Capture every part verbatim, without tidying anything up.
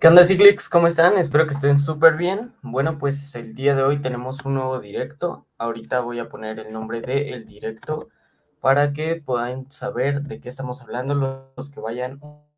¿Qué onda, Cyclics? ¿Cómo están? Espero que estén súper bien. Bueno, pues el día de hoy tenemos un nuevo directo. Ahorita voy a poner el nombre del directo para que puedan saber de qué estamos hablando los que vayan.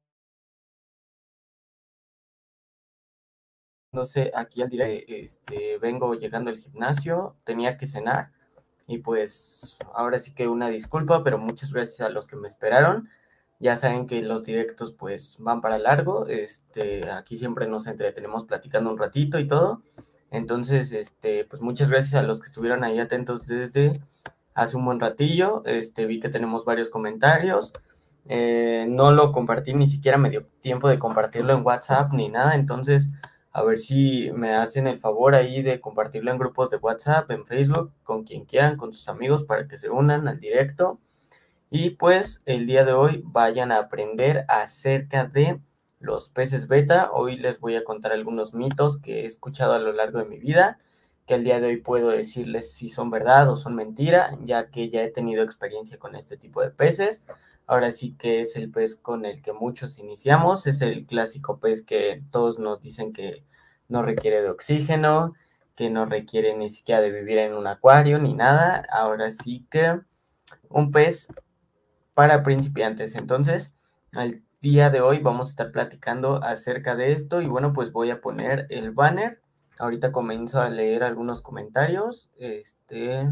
No sé, aquí al directo, este, vengo llegando al gimnasio, tenía que cenar y pues ahora sí que una disculpa, pero muchas gracias a los que me esperaron. Ya saben que los directos pues van para largo, este, aquí siempre nos entretenemos platicando un ratito y todo. Entonces, este, pues muchas gracias a los que estuvieron ahí atentos desde hace un buen ratillo. Este, vi que tenemos varios comentarios. Eh, no lo compartí, ni siquiera me dio tiempo de compartirlo en WhatsApp ni nada. Entonces, a ver si me hacen el favor ahí de compartirlo en grupos de WhatsApp, en Facebook, con quien quieran, con sus amigos para que se unan al directo. Y pues el día de hoy vayan a aprender acerca de los peces beta. Hoy les voy a contar algunos mitos que he escuchado a lo largo de mi vida, que el día de hoy puedo decirles si son verdad o son mentira, ya que ya he tenido experiencia con este tipo de peces. Ahora sí que es el pez con el que muchos iniciamos, es el clásico pez que todos nos dicen que no requiere de oxígeno, que no requiere ni siquiera de vivir en un acuario ni nada. Ahora sí que un pez para principiantes. Entonces, al día de hoy vamos a estar platicando acerca de esto y bueno, pues voy a poner el banner. Ahorita comienzo a leer algunos comentarios. Este,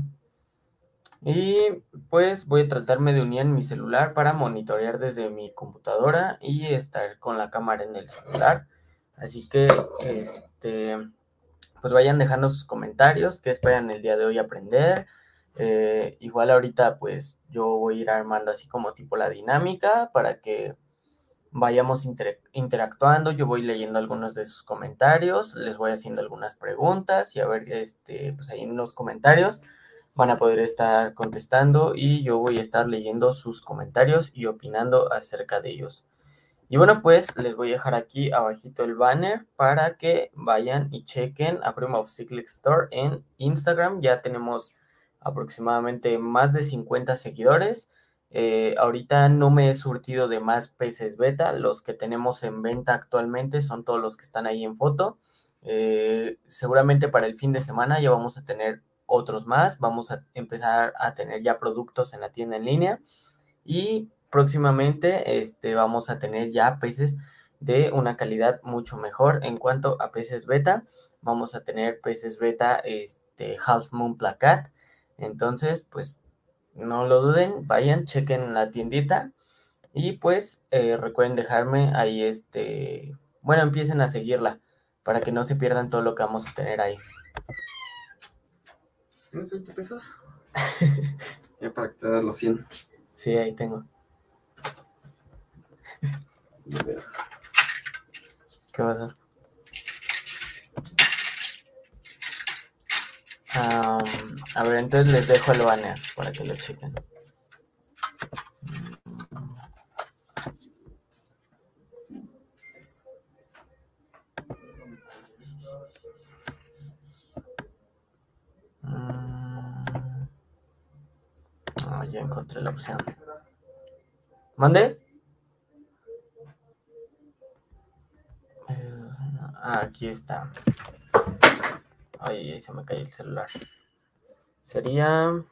y pues voy a tratarme de unir en mi celular para monitorear desde mi computadora y estar con la cámara en el celular. Así que, este, pues vayan dejando sus comentarios, qué esperan el día de hoy aprender. Eh, igual ahorita pues yo voy a ir armando así como tipo la dinámica para que vayamos inter interactuando. Yo voy leyendo algunos de sus comentarios, les voy haciendo algunas preguntas y a ver, este, pues ahí en los comentarios van a poder estar contestando y yo voy a estar leyendo sus comentarios y opinando acerca de ellos. Y bueno, pues les voy a dejar aquí abajito el banner para que vayan y chequen a Prima of Cyclic Store en Instagram. Ya tenemos aproximadamente más de cincuenta seguidores. Eh, ahorita no me he surtido de más peces beta. Los que tenemos en venta actualmente son todos los que están ahí en foto. Eh, seguramente para el fin de semana ya vamos a tener otros más. Vamos a empezar a tener ya productos en la tienda en línea. Y próximamente este, vamos a tener ya peces de una calidad mucho mejor. En cuanto a peces beta, vamos a tener peces beta este, Half Moon Placat. Entonces, pues no lo duden, vayan, chequen la tiendita y pues eh, recuerden dejarme ahí este, bueno, empiecen a seguirla para que no se pierdan todo lo que vamos a tener ahí. ¿Tienes veinte pesos? Ya para que te das los cien. Sí, ahí tengo. A ver. ¿Qué va a dar? Um, a ver, entonces les dejo el banner para que lo chequen. Mm, oh, ya encontré la opción. ¿Mande? Eh, aquí está. Ay, se me cayó el celular. Sería...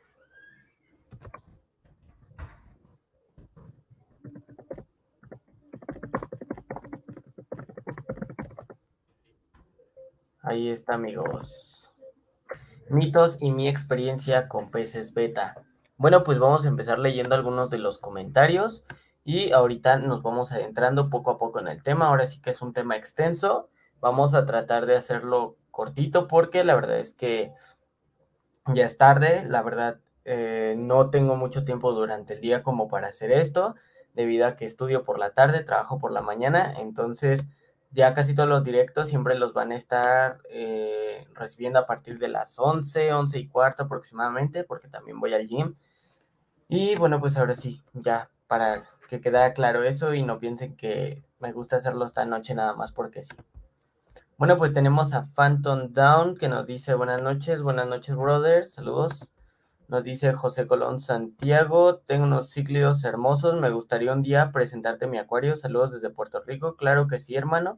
Ahí está, amigos. Mitos y mi experiencia con peces beta. Bueno, pues vamos a empezar leyendo algunos de los comentarios y ahorita nos vamos adentrando poco a poco en el tema. Ahora sí que es un tema extenso. Vamos a tratar de hacerlo cortito porque la verdad es que ya es tarde. La verdad, eh, no tengo mucho tiempo durante el día como para hacer esto, debido a que estudio por la tarde, trabajo por la mañana. Entonces, ya casi todos los directos siempre los van a estar eh, recibiendo a partir de las once, once y cuarto aproximadamente, porque también voy al gym. Y bueno, pues ahora sí, ya para que quedara claro eso y no piensen que me gusta hacerlo esta noche nada más porque sí. Bueno, pues tenemos a Phantom Down que nos dice buenas noches, buenas noches, brothers, saludos. Nos dice José Colón Santiago, tengo unos cíclidos hermosos, me gustaría un día presentarte mi acuario, saludos desde Puerto Rico, claro que sí, hermano.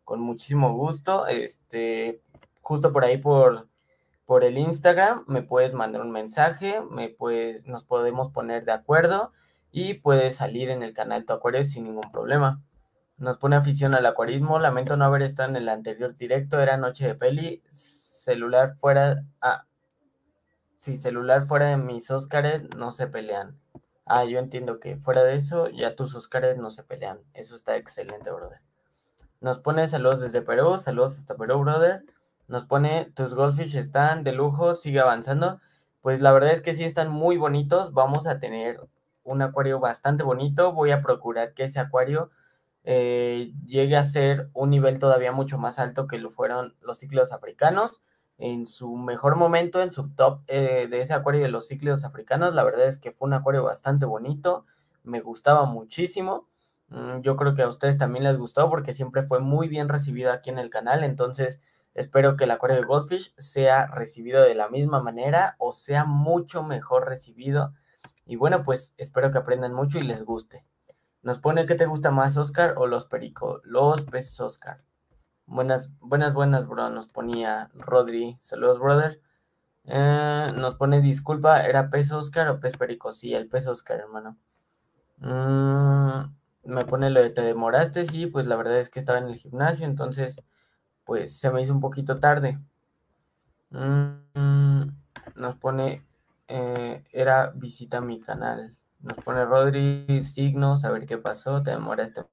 con muchísimo gusto. Este, justo por ahí por, por el Instagram me puedes mandar un mensaje, me puedes, nos podemos poner de acuerdo y puedes salir en el canal Tu Acuario sin ningún problema. Nos pone afición al acuarismo. Lamento no haber estado en el anterior directo. Era noche de peli. Celular fuera. Ah, sí, celular fuera de mis Óscares no se pelean. Ah, yo entiendo que fuera de eso, ya tus Óscares no se pelean. Eso está excelente, brother. Nos pone saludos desde Perú. Saludos hasta Perú, brother. Nos pone tus Goldfish están de lujo. Sigue avanzando. Pues la verdad es que sí están muy bonitos. Vamos a tener un acuario bastante bonito. Voy a procurar que ese acuario Eh, llegue a ser un nivel todavía mucho más alto que lo fueron los cíclidos africanos. En su mejor momento, en su top eh, de ese acuario de los cíclidos africanos, la verdad es que fue un acuario bastante bonito, me gustaba muchísimo. Mm, yo creo que a ustedes también les gustó porque siempre fue muy bien recibido aquí en el canal, entonces espero que el acuario de Goldfish sea recibido de la misma manera o sea mucho mejor recibido. Y bueno, pues espero que aprendan mucho y les guste. Nos pone ¿qué te gusta más, Oscar o los pericos? Los peces Oscar. Buenas, buenas, buenas, bro. Nos ponía Rodri. Saludos, brother. Eh, nos pone disculpa, ¿era pez Oscar o pez perico? Sí, el pez Oscar, hermano. Mm, me pone lo de te demoraste. Sí, pues la verdad es que estaba en el gimnasio, entonces pues se me hizo un poquito tarde. Mm, nos pone eh, era visita mi canal. Nos pone Rodri signos, a ver qué pasó, te demoraste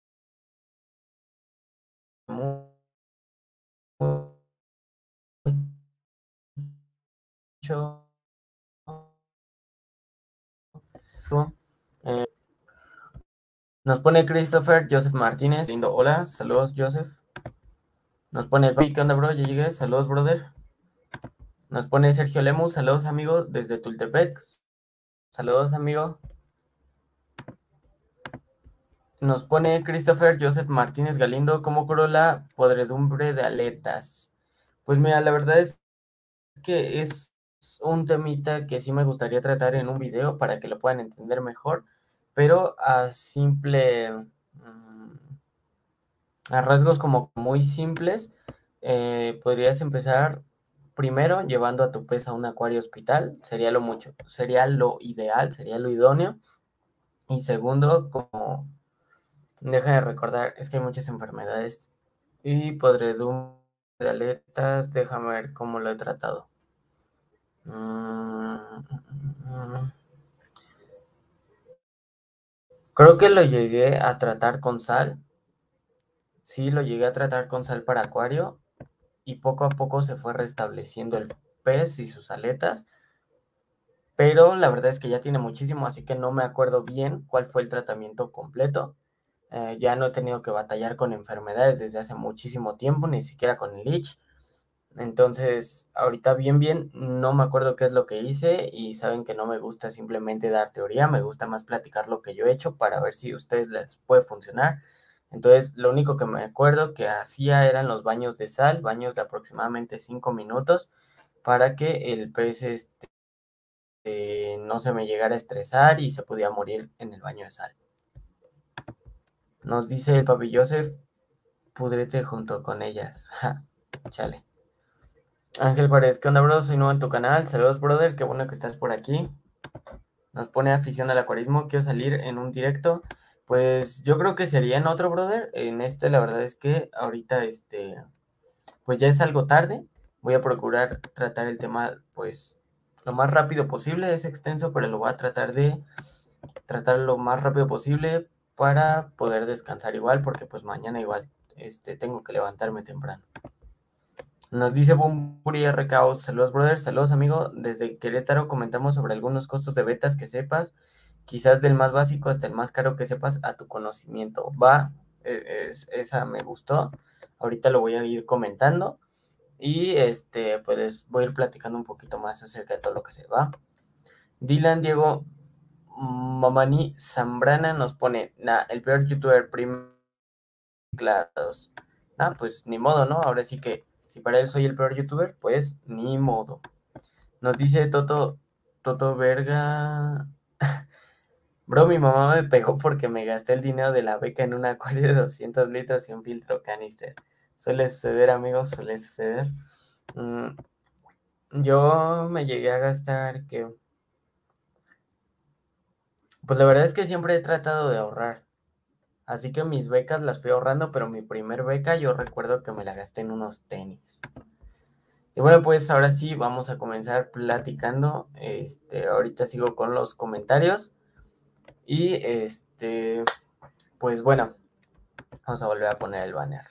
mucho. Eh, nos pone Christopher Joseph Martínez, lindo, hola, saludos Joseph. Nos pone, ¿qué onda, bro? Ya llegué, saludos, brother. Nos pone Sergio Lemus, saludos, amigo, desde Tultepec. Saludos, amigo. Nos pone Christopher Joseph Martínez Galindo, ¿cómo curó la podredumbre de aletas? Pues mira, la verdad es que es un temita que sí me gustaría tratar en un video para que lo puedan entender mejor, pero a simple, mm, a rasgos como muy simples, eh, podrías empezar primero llevando a tu pez a un acuario hospital, sería lo mucho, sería lo ideal, sería lo idóneo, y segundo, como, deja de recordar, es que hay muchas enfermedades y podredumbre de aletas, déjame ver cómo lo he tratado. Mm, Creo que lo llegué a tratar con sal. Sí, lo llegué a tratar con sal para acuario y poco a poco se fue restableciendo el pez y sus aletas. Pero la verdad es que ya tiene muchísimo, así que no me acuerdo bien cuál fue el tratamiento completo. Eh, ya no he tenido que batallar con enfermedades desde hace muchísimo tiempo, ni siquiera con el leech. Entonces, ahorita bien, bien, no me acuerdo qué es lo que hice y saben que no me gusta simplemente dar teoría, me gusta más platicar lo que yo he hecho para ver si a ustedes les puede funcionar. Entonces, lo único que me acuerdo que hacía eran los baños de sal, baños de aproximadamente cinco minutos para que el pez este, eh, no se me llegara a estresar y se pudiera morir en el baño de sal. Nos dice el papi Joseph, pudrete junto con ellas. Ja, chale. Ángel Juárez, ¿qué onda, bro? Soy nuevo en tu canal. Saludos, brother. Qué bueno que estás por aquí. Nos pone afición al acuarismo. Quiero salir en un directo. Pues yo creo que sería en otro, brother. En este, la verdad es que ahorita, este, pues ya es algo tarde. Voy a procurar tratar el tema, pues, lo más rápido posible. Es extenso, pero lo voy a tratar de tratar lo más rápido posible para poder descansar igual, porque pues mañana igual, este, tengo que levantarme temprano. Nos dice Bumburi R K O, saludos brothers, saludos amigo, desde Querétaro comentamos sobre algunos costos de betas que sepas, quizás del más básico hasta el más caro que sepas a tu conocimiento. Va, es, esa me gustó, ahorita lo voy a ir comentando y este, pues voy a ir platicando un poquito más acerca de todo lo que se va. Dylan Diego Mamani Zambrana nos pone, nah, el peor youtuber prim... Ah, pues ni modo, ¿no? Ahora sí que si para él soy el peor youtuber, pues ni modo. Nos dice Toto, Toto Verga. Bro, mi mamá me pegó porque me gasté el dinero de la beca en un acuario de doscientos litros y un filtro canister. Suele suceder, amigos, suele suceder. Mm, yo me llegué a gastar que... Pues la verdad es que siempre he tratado de ahorrar. Así que mis becas las fui ahorrando, pero mi primer beca yo recuerdo que me la gasté en unos tenis. Y bueno, pues ahora sí vamos a comenzar platicando. Este, ahorita sigo con los comentarios. Y este, pues bueno, vamos a volver a poner el banner.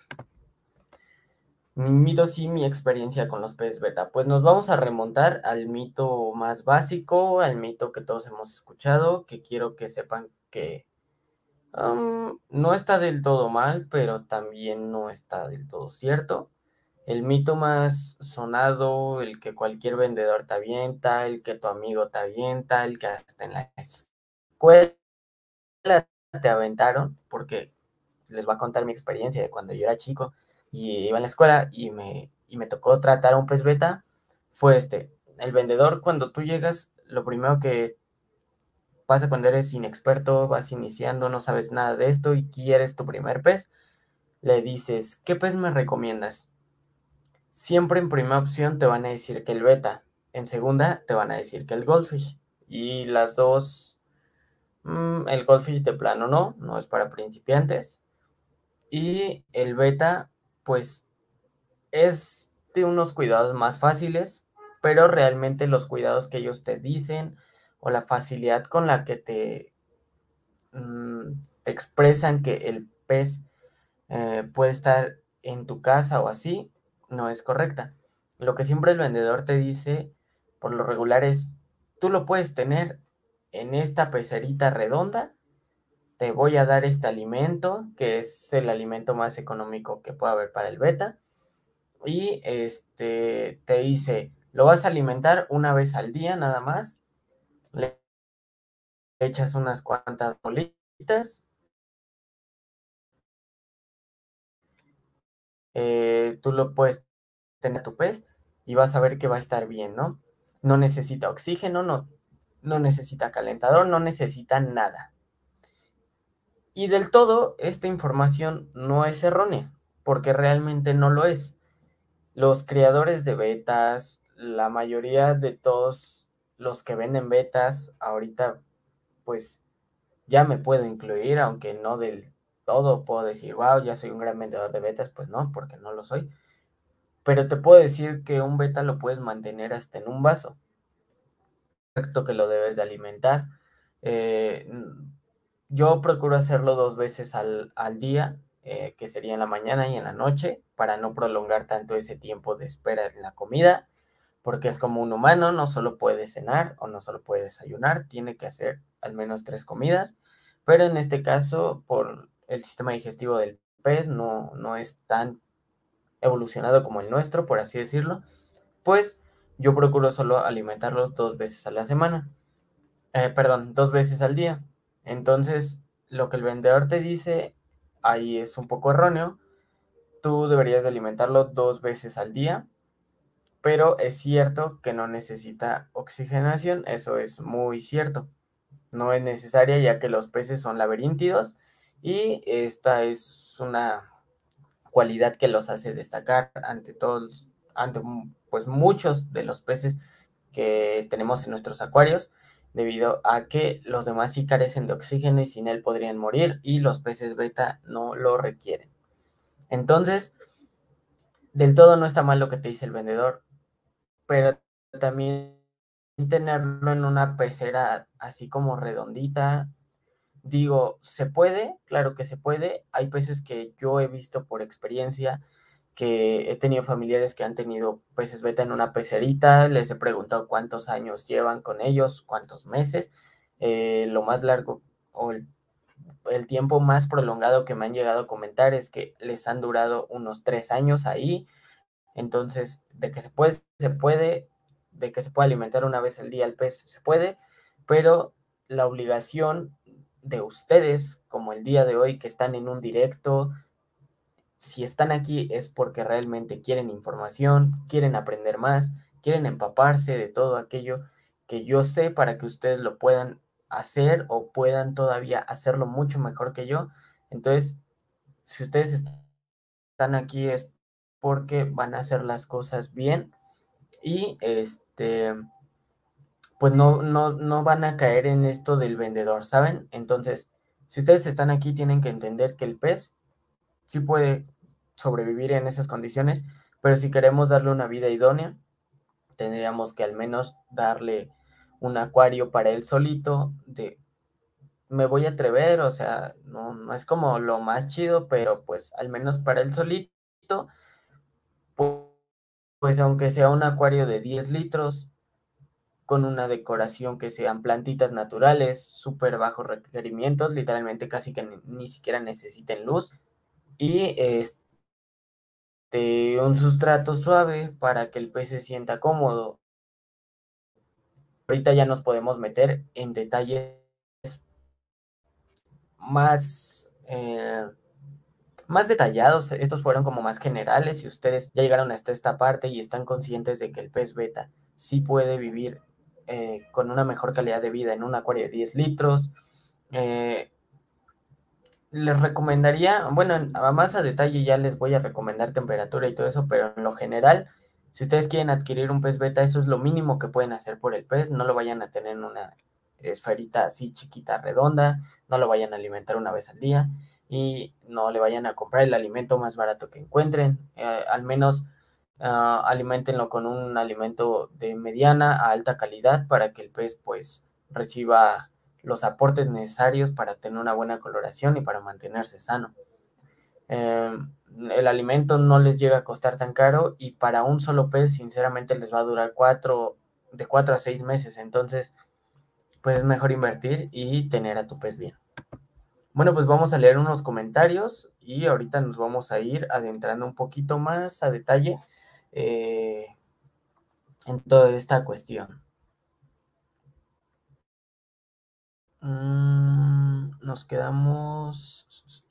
Mitos y mi experiencia con los peces beta. Pues nos vamos a remontar al mito más básico, al mito que todos hemos escuchado, que quiero que sepan que um, no está del todo mal, pero también no está del todo cierto. El mito más sonado, el que cualquier vendedor te avienta, el que tu amigo te avienta, el que hasta en la escuela te aventaron, porque les voy a contar mi experiencia de cuando yo era chico y iba a la escuela y me, y me tocó tratar a un pez beta, fue este. El vendedor, cuando tú llegas, lo primero que pasa cuando eres inexperto, vas iniciando, no sabes nada de esto y quieres tu primer pez, le dices, ¿qué pez me recomiendas? Siempre en primera opción te van a decir que el beta, en segunda te van a decir que el goldfish. Y las dos, mmm, el goldfish de plano no, no es para principiantes. Y el beta, pues es de unos cuidados más fáciles, pero realmente los cuidados que ellos te dicen o la facilidad con la que te, mmm, te expresan que el pez eh, puede estar en tu casa o así, no es correcta. Lo que siempre el vendedor te dice, por lo regular, es, tú lo puedes tener en esta pecerita redonda, te voy a dar este alimento, que es el alimento más económico que puede haber para el beta, y este te dice, lo vas a alimentar una vez al día nada más, le echas unas cuantas bolitas, eh, tú lo puedes tener a tu pez y vas a ver que va a estar bien, ¿no? No necesita oxígeno, no, no necesita calentador, no necesita nada. Y del todo, esta información no es errónea, porque realmente no lo es. Los creadores de betas, la mayoría de todos los que venden betas, ahorita pues ya me puedo incluir, aunque no del todo puedo decir, wow, ya soy un gran vendedor de betas, pues no, porque no lo soy. Pero te puedo decir que un beta lo puedes mantener hasta en un vaso. Correcto que lo debes de alimentar. Eh, yo procuro hacerlo dos veces al, al día, eh, que sería en la mañana y en la noche, para no prolongar tanto ese tiempo de espera en la comida, porque es como un humano, no solo puede cenar o no solo puede desayunar, tiene que hacer al menos tres comidas, pero en este caso, por el sistema digestivo del pez, no, no es tan evolucionado como el nuestro, por así decirlo, pues yo procuro solo alimentarlos dos veces a la semana, eh, perdón, dos veces al día. Entonces, lo que el vendedor te dice ahí es un poco erróneo. Tú deberías de alimentarlo dos veces al día, pero es cierto que no necesita oxigenación, eso es muy cierto. No es necesaria ya que los peces son laberíntidos y esta es una cualidad que los hace destacar ante todos, ante pues muchos de los peces que tenemos en nuestros acuarios, debido a que los demás sí carecen de oxígeno y sin él podrían morir y los peces beta no lo requieren. Entonces, del todo no está mal lo que te dice el vendedor, pero también tenerlo en una pecera así como redondita. Digo, ¿se puede? Claro que se puede. Hay peces que yo he visto por experiencia, que he tenido familiares que han tenido peces beta en una pecerita, les he preguntado cuántos años llevan con ellos, cuántos meses. Eh, lo más largo o el, el tiempo más prolongado que me han llegado a comentar es que les han durado unos tres años ahí. Entonces, de que se puede, se puede, de que se puede alimentar una vez al día al pez, se puede, pero la obligación de ustedes, como el día de hoy, que están en un directo, si están aquí es porque realmente quieren información, quieren aprender más, quieren empaparse de todo aquello que yo sé para que ustedes lo puedan hacer o puedan todavía hacerlo mucho mejor que yo. Entonces, si ustedes están aquí es porque van a hacer las cosas bien y este, pues no, no, no van a caer en esto del vendedor, ¿saben? Entonces, si ustedes están aquí, tienen que entender que el pez sí puede sobrevivir en esas condiciones, pero si queremos darle una vida idónea, tendríamos que al menos darle un acuario para él solito. De, me voy a atrever, o sea, no, no es como lo más chido, pero pues al menos para él solito, pues, pues aunque sea un acuario de diez litros, con una decoración que sean plantitas naturales, súper bajos requerimientos, literalmente casi que ni, ni siquiera necesiten luz, y este, un sustrato suave para que el pez se sienta cómodo. Ahorita ya nos podemos meter en detalles más, eh, más detallados. Estos fueron como más generales. Si ustedes ya llegaron hasta esta parte y están conscientes de que el pez beta sí puede vivir eh, con una mejor calidad de vida en un acuario de diez litros, eh, les recomendaría, bueno, a más a detalle ya les voy a recomendar temperatura y todo eso, pero en lo general, si ustedes quieren adquirir un pez beta, eso es lo mínimo que pueden hacer por el pez. No lo vayan a tener en una esferita así chiquita, redonda, no lo vayan a alimentar una vez al día y no le vayan a comprar el alimento más barato que encuentren. Eh, al menos uh, alimentenlo con un alimento de mediana a alta calidad para que el pez pues reciba los aportes necesarios para tener una buena coloración y para mantenerse sano. Eh, el alimento no les llega a costar tan caro y para un solo pez sinceramente les va a durar cuatro, de cuatro a seis meses, entonces pues es mejor invertir y tener a tu pez bien. Bueno, pues vamos a leer unos comentarios y ahorita nos vamos a ir adentrando un poquito más a detalle eh, en toda esta cuestión. Mm, nos quedamos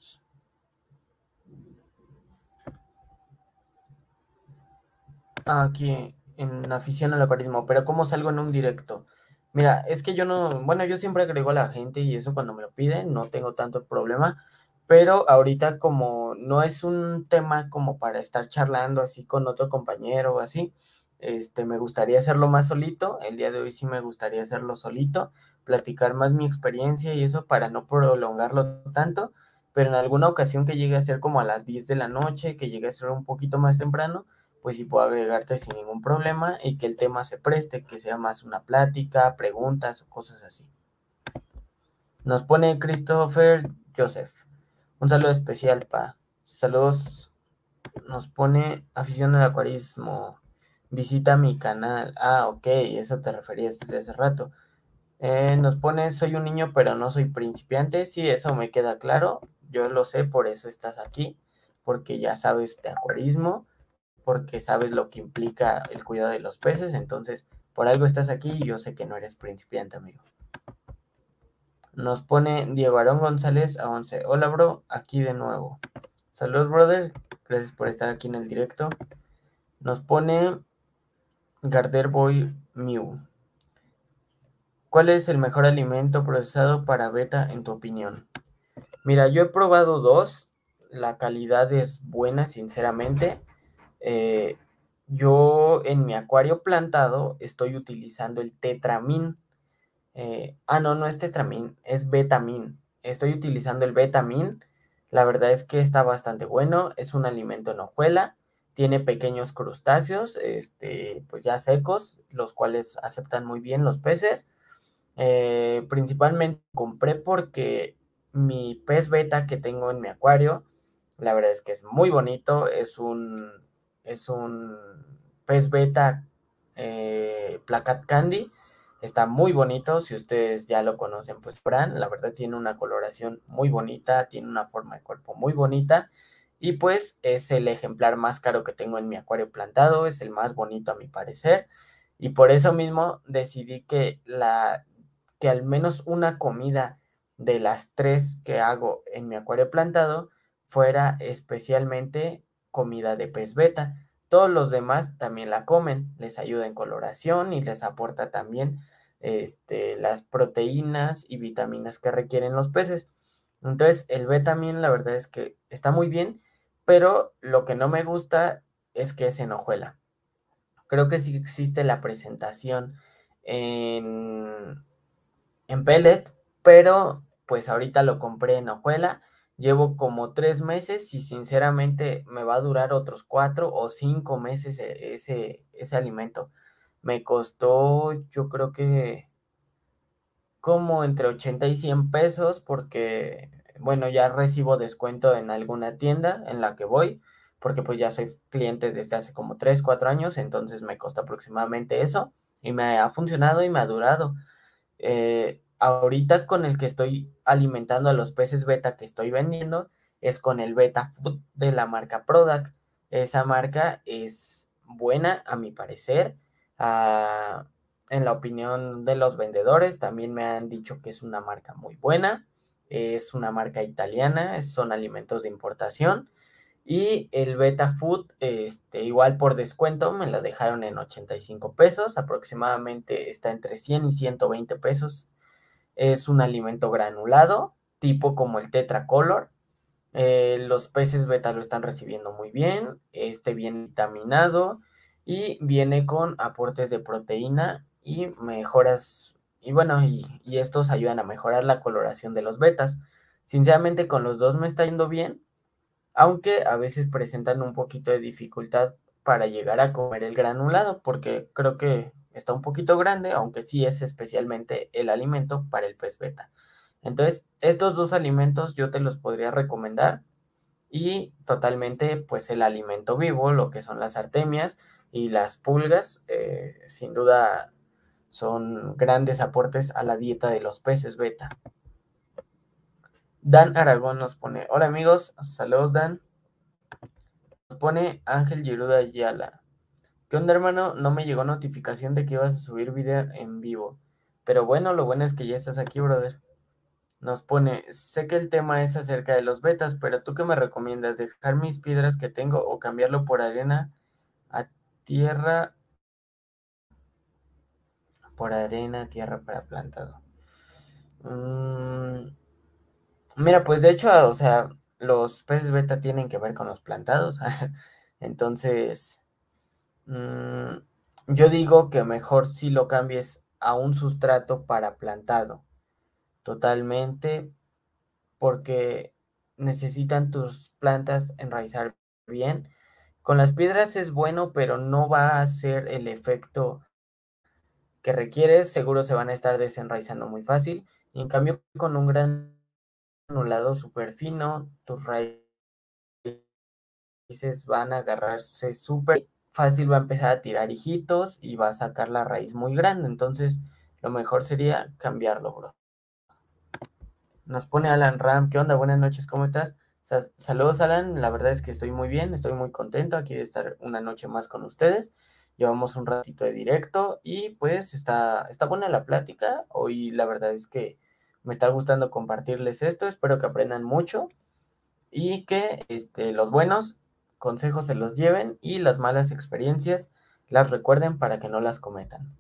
aquí en afición al acuarismo, pero ¿cómo salgo en un directo? Mira, es que yo no, bueno, yo siempre agrego a la gente y eso cuando me lo piden, no tengo tanto problema, pero ahorita como no es un tema como para estar charlando así con otro compañero o así, este, me gustaría hacerlo más solito, el día de hoy sí me gustaría hacerlo solito, platicar más mi experiencia y eso para no prolongarlo tanto, pero en alguna ocasión que llegue a ser como a las diez de la noche, que llegue a ser un poquito más temprano, pues sí puedo agregarte sin ningún problema y que el tema se preste, que sea más una plática, preguntas o cosas así. Nos pone Christopher Joseph. Un saludo especial, pa. Saludos. Nos pone afición al acuarismo. Visita mi canal. Ah, ok, eso te referías desde hace rato. Eh, nos pone, soy un niño, pero no soy principiante. Sí, eso me queda claro. Yo lo sé, por eso estás aquí, porque ya sabes de acuarismo, porque sabes lo que implica el cuidado de los peces, entonces por algo estás aquí y yo sé que no eres principiante, amigo. Nos pone Diego Aarón González a once. Hola, bro, aquí de nuevo. Saludos, brother. Gracias por estar aquí en el directo. Nos pone Garder Boy Mew. ¿Cuál es el mejor alimento procesado para beta en tu opinión? Mira, yo he probado dos. La calidad es buena, sinceramente. Eh, yo en mi acuario plantado estoy utilizando el Tetramin. Eh, ah, no, no es Tetramin, es Betamin. Estoy utilizando el Betamin. La verdad es que está bastante bueno. Es un alimento en hojuela. Tiene pequeños crustáceos, este, pues ya secos, los cuales aceptan muy bien los peces. Eh, principalmente compré porque mi pez beta que tengo en mi acuario, la verdad es que es muy bonito. Es un, es un pez beta eh, Placat Candy. Está muy bonito. Si ustedes ya lo conocen, pues Fran, la verdad tiene una coloración muy bonita, tiene una forma de cuerpo muy bonita. Y pues es el ejemplar más caro que tengo en mi acuario plantado, es el más bonito a mi parecer. Y por eso mismo decidí que la que al menos una comida de las tres que hago en mi acuario plantado fuera especialmente comida de pez beta. Todos los demás también la comen, les ayuda en coloración y les aporta también este, las proteínas y vitaminas que requieren los peces. Entonces, el Betamin, la verdad es que está muy bien, pero lo que no me gusta es que es en hojuela. Creo que sí existe la presentación en, en pellet, pero pues ahorita lo compré en hojuela. Llevo como tres meses y sinceramente me va a durar otros cuatro o cinco meses e- ese, ese alimento. Me costó, yo creo que como entre ochenta y cien pesos porque, bueno, ya recibo descuento en alguna tienda en la que voy, porque pues ya soy cliente desde hace como tres cuatro años, entonces me costó aproximadamente eso y me ha funcionado y me ha durado. Eh, ahorita con el que estoy alimentando a los peces beta que estoy vendiendo es con el Beta Food de la marca Prodac. Esa marca es buena a mi parecer. Ah, en la opinión de los vendedores también me han dicho que es una marca muy buena. Es una marca italiana, son alimentos de importación. Y el Beta Food, este, igual por descuento, me lo dejaron en ochenta y cinco pesos, aproximadamente está entre cien y ciento veinte pesos. Es un alimento granulado, tipo como el Tetracolor. Eh, los peces beta lo están recibiendo muy bien, este bien vitaminado y viene con aportes de proteína y mejoras, y bueno, y, y estos ayudan a mejorar la coloración de los betas. Sinceramente con los dos me está yendo bien, aunque a veces presentan un poquito de dificultad para llegar a comer el granulado, porque creo que está un poquito grande, aunque sí es especialmente el alimento para el pez beta. Entonces, estos dos alimentos yo te los podría recomendar y totalmente, pues el alimento vivo, lo que son las artemias y las pulgas, eh, sin duda son grandes aportes a la dieta de los peces beta. Dan Aragón nos pone, hola amigos, saludos Dan. Nos pone Ángel Giruda Ayala. ¿Qué onda, hermano? No me llegó notificación de que ibas a subir video en vivo. Pero bueno, lo bueno es que ya estás aquí, brother. Nos pone, sé que el tema es acerca de los betas, pero ¿tú qué me recomiendas? ¿Dejar mis piedras que tengo o cambiarlo por arena a tierra? Por arena, tierra para plantado. Mm, mira, pues de hecho, o sea, los peces beta tienen que ver con los plantados. Entonces... Mm, yo digo que mejor si lo cambies a un sustrato para plantado, totalmente, porque necesitan tus plantas enraizar bien. Con las piedras es bueno, pero no va a hacer el efecto que requieres, seguro se van a estar desenraizando muy fácil. Y en cambio, con un granulado súper fino, tus raíces van a agarrarse súper fácil, va a empezar a tirar hijitos y va a sacar la raíz muy grande. Entonces, lo mejor sería cambiarlo, bro. Nos pone Alan Ram. ¿Qué onda? Buenas noches, ¿cómo estás? Sa- Saludos, Alan. La verdad es que estoy muy bien, estoy muy contento aquí de estar una noche más con ustedes. Llevamos un ratito de directo y pues está, está buena la plática. Hoy la verdad es que me está gustando compartirles esto. Espero que aprendan mucho y que este, los buenos consejos se los lleven y las malas experiencias las recuerden para que no las cometan.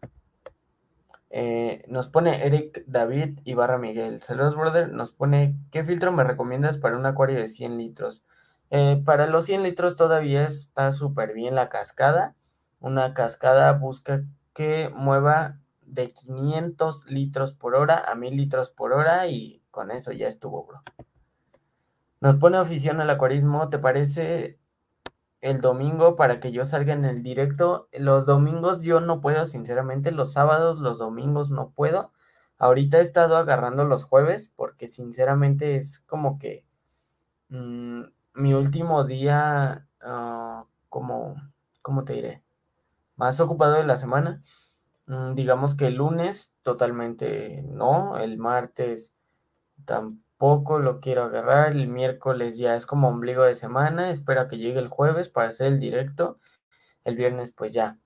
Eh, nos pone Eric David Ibarra Miguel. Saludos, brother. Nos pone, ¿qué filtro me recomiendas para un acuario de cien litros? Eh, para los cien litros todavía está súper bien la cascada. Una cascada busca que mueva de quinientos litros por hora a mil litros por hora y con eso ya estuvo, bro. Nos pone afición al acuarismo, ¿te parece el domingo para que yo salga en el directo? Los domingos yo no puedo, sinceramente, los sábados, los domingos no puedo. Ahorita he estado agarrando los jueves porque sinceramente es como que mmm, mi último día, uh, como, ¿cómo te diré? Más ocupado de la semana. Mm, digamos que el lunes totalmente no, el martes tampoco lo quiero agarrar. El miércoles ya es como ombligo de semana. Espero a que llegue el jueves para hacer el directo. El viernes pues ya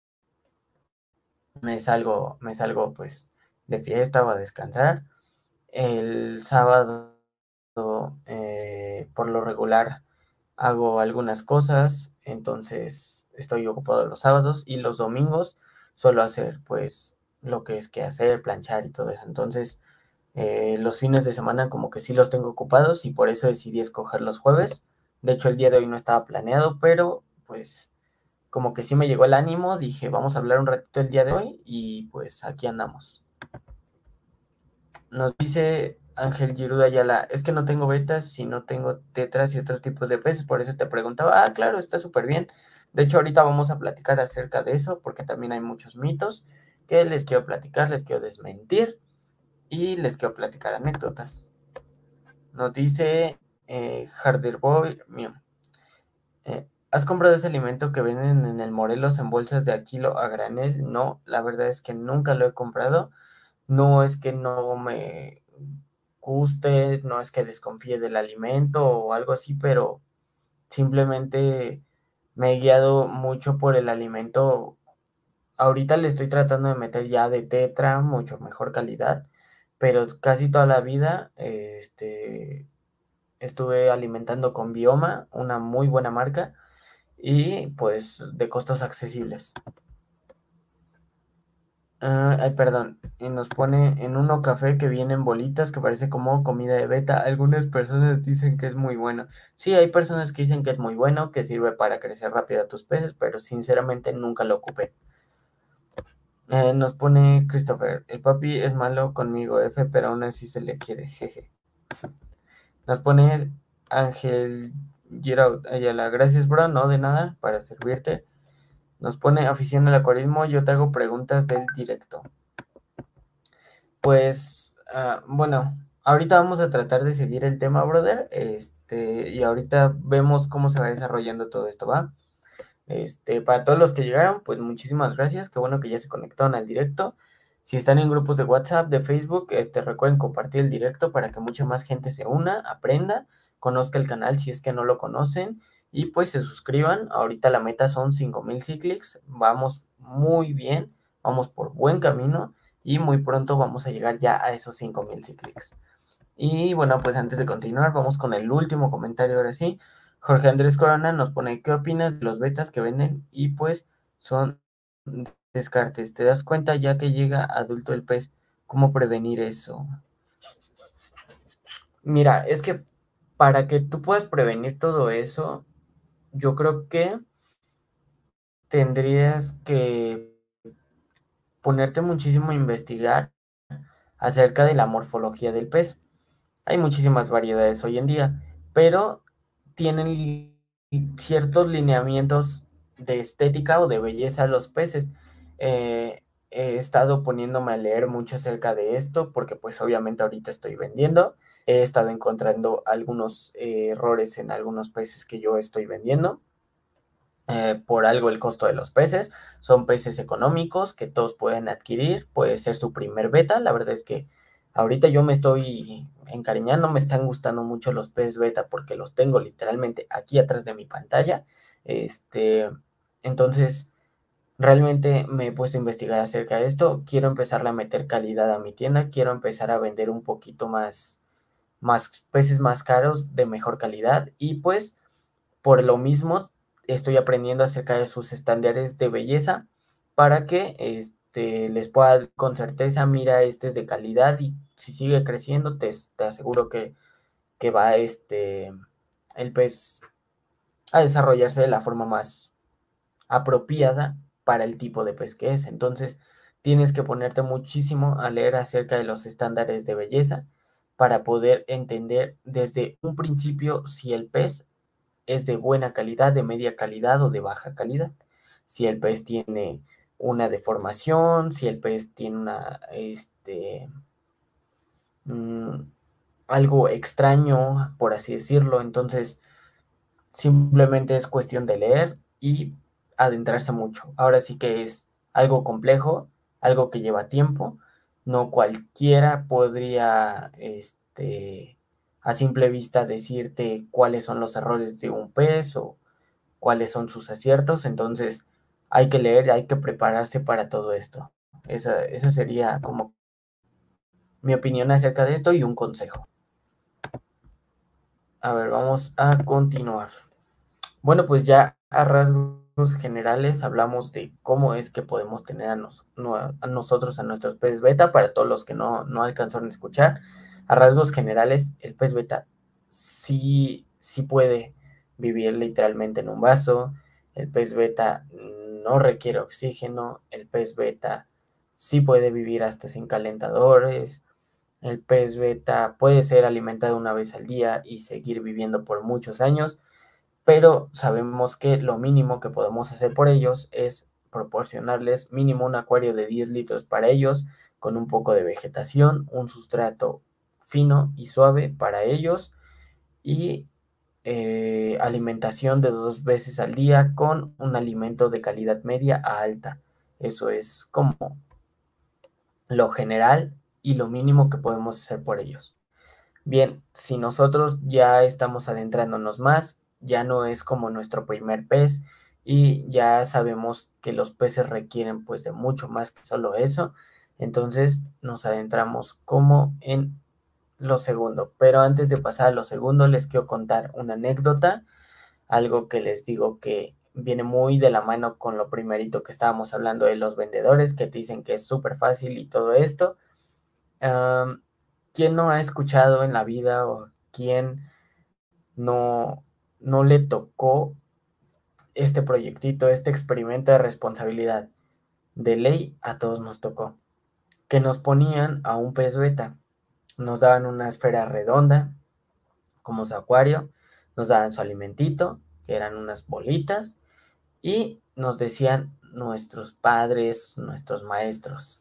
me salgo, me salgo pues de fiesta o a descansar. El sábado eh, por lo regular hago algunas cosas. Entonces estoy ocupado los sábados y los domingos suelo hacer pues lo que es que hacer, planchar y todo eso. Entonces, eh, los fines de semana como que sí los tengo ocupados y por eso decidí escoger los jueves. De hecho, el día de hoy no estaba planeado, pero pues como que sí me llegó el ánimo, dije, vamos a hablar un ratito el día de hoy y pues aquí andamos. Nos dice Ángel Giruda Ayala, es que no tengo betas y no tengo tetras y otros tipos de peces, por eso te preguntaba. Ah, claro, está súper bien. De hecho, ahorita vamos a platicar acerca de eso, porque también hay muchos mitos que les quiero platicar, les quiero desmentir y les quiero platicar anécdotas. Nos dice eh, Harderboy, mío. Eh, ¿Has comprado ese alimento que venden en el Morelos en bolsas de a kilo a granel? No, la verdad es que nunca lo he comprado. No es que no me guste, no es que desconfíe del alimento o algo así, pero simplemente me he guiado mucho por el alimento. Ahorita le estoy tratando de meter ya de tetra, mucho mejor calidad, pero casi toda la vida eh, este, estuve alimentando con Bioma, una muy buena marca, y pues de costos accesibles. Ah, ay, perdón, y nos pone en uno café que viene en bolitas que parece como comida de beta. Algunas personas dicen que es muy bueno. Sí, hay personas que dicen que es muy bueno, que sirve para crecer rápido a tus peces, pero sinceramente nunca lo ocupé. Eh, nos pone Christopher, el papi es malo conmigo, F, pero aún así se le quiere, jeje. Nos pone Ángel Giroud Ayala, gracias bro, no de nada, para servirte. Nos pone afición al acuarismo, yo te hago preguntas del directo. Pues, uh, bueno, ahorita vamos a tratar de seguir el tema, brother, este, y ahorita vemos cómo se va desarrollando todo esto, ¿va? Este, para todos los que llegaron, pues muchísimas gracias, qué bueno que ya se conectaron al directo. Si están en grupos de WhatsApp, de Facebook, este, recuerden compartir el directo para que mucha más gente se una, aprenda, conozca el canal si es que no lo conocen, y pues se suscriban. Ahorita la meta son cinco mil clics, vamos muy bien, vamos por buen camino, y muy pronto vamos a llegar ya a esos cinco mil clics. Y bueno, pues antes de continuar, vamos con el último comentario ahora sí. Jorge Andrés Corona nos pone, ¿qué opinas de los betas que venden? Y pues son descartes. ¿Te das cuenta ya que llega adulto el pez? ¿Cómo prevenir eso? Mira, es que para que tú puedas prevenir todo eso, yo creo que tendrías que ponerte muchísimo a investigar acerca de la morfología del pez. Hay muchísimas variedades hoy en día, pero tienen ciertos lineamientos de estética o de belleza los peces. Eh, he estado poniéndome a leer mucho acerca de esto porque pues obviamente ahorita estoy vendiendo. He estado encontrando algunos eh, errores en algunos peces que yo estoy vendiendo. Eh, por algo el costo de los peces. Son peces económicos que todos pueden adquirir. Puede ser su primer beta. La verdad es que ahorita yo me estoy encariñando. Me están gustando mucho los peces beta porque los tengo literalmente aquí atrás de mi pantalla. Este, entonces, realmente me he puesto a investigar acerca de esto. Quiero empezar a meter calidad a mi tienda. Quiero empezar a vender un poquito más, más peces más caros de mejor calidad. Y pues, por lo mismo, estoy aprendiendo acerca de sus estándares de belleza para que este, les pueda con certeza, mira, este es de calidad y si sigue creciendo, te, te aseguro que, que va este, el pez a desarrollarse de la forma más apropiada para el tipo de pez que es. Entonces, tienes que ponerte muchísimo a leer acerca de los estándares de belleza para poder entender desde un principio si el pez es de buena calidad, de media calidad o de baja calidad. Si el pez tiene una deformación, si el pez tiene una, este, mmm, algo extraño, por así decirlo. Entonces, simplemente es cuestión de leer y adentrarse mucho. Ahora sí que es algo complejo, algo que lleva tiempo. No cualquiera podría, este, a simple vista decirte cuáles son los errores de un pez o cuáles son sus aciertos. Entonces, hay que leer, hay que prepararse para todo esto. Esa, esa sería como mi opinión acerca de esto y un consejo. A ver, vamos a continuar. Bueno, pues ya a rasgos generales hablamos de cómo es que podemos tener a, nos, no, a nosotros, a nuestros peces beta, para todos los que no, no alcanzaron a escuchar. A rasgos generales, el pez beta sí, sí puede vivir literalmente en un vaso. El pez beta no requiere oxígeno. El pez beta sí puede vivir hasta sin calentadores. El pez beta puede ser alimentado una vez al día y seguir viviendo por muchos años, pero sabemos que lo mínimo que podemos hacer por ellos es proporcionarles mínimo un acuario de diez litros para ellos, con un poco de vegetación, un sustrato fino y suave para ellos y eh, alimentación de dos veces al día con un alimento de calidad media a alta. Eso es como lo general y lo mínimo que podemos hacer por ellos. Bien, si nosotros ya estamos adentrándonos más, ya no es como nuestro primer pez y ya sabemos que los peces requieren pues de mucho más que solo eso, entonces nos adentramos como en lo segundo. Pero antes de pasar a lo segundo, les quiero contar una anécdota, algo que les digo que viene muy de la mano con lo primerito que estábamos hablando de los vendedores, que te dicen que es súper fácil y todo esto. Um, ¿Quién no ha escuchado en la vida o quién no, no le tocó este proyectito, este experimento de responsabilidad? De ley a todos nos tocó. Que nos ponían a un pez beta, nos daban una esfera redonda como su acuario, nos daban su alimentito, que eran unas bolitas, y nos decían nuestros padres, nuestros maestros: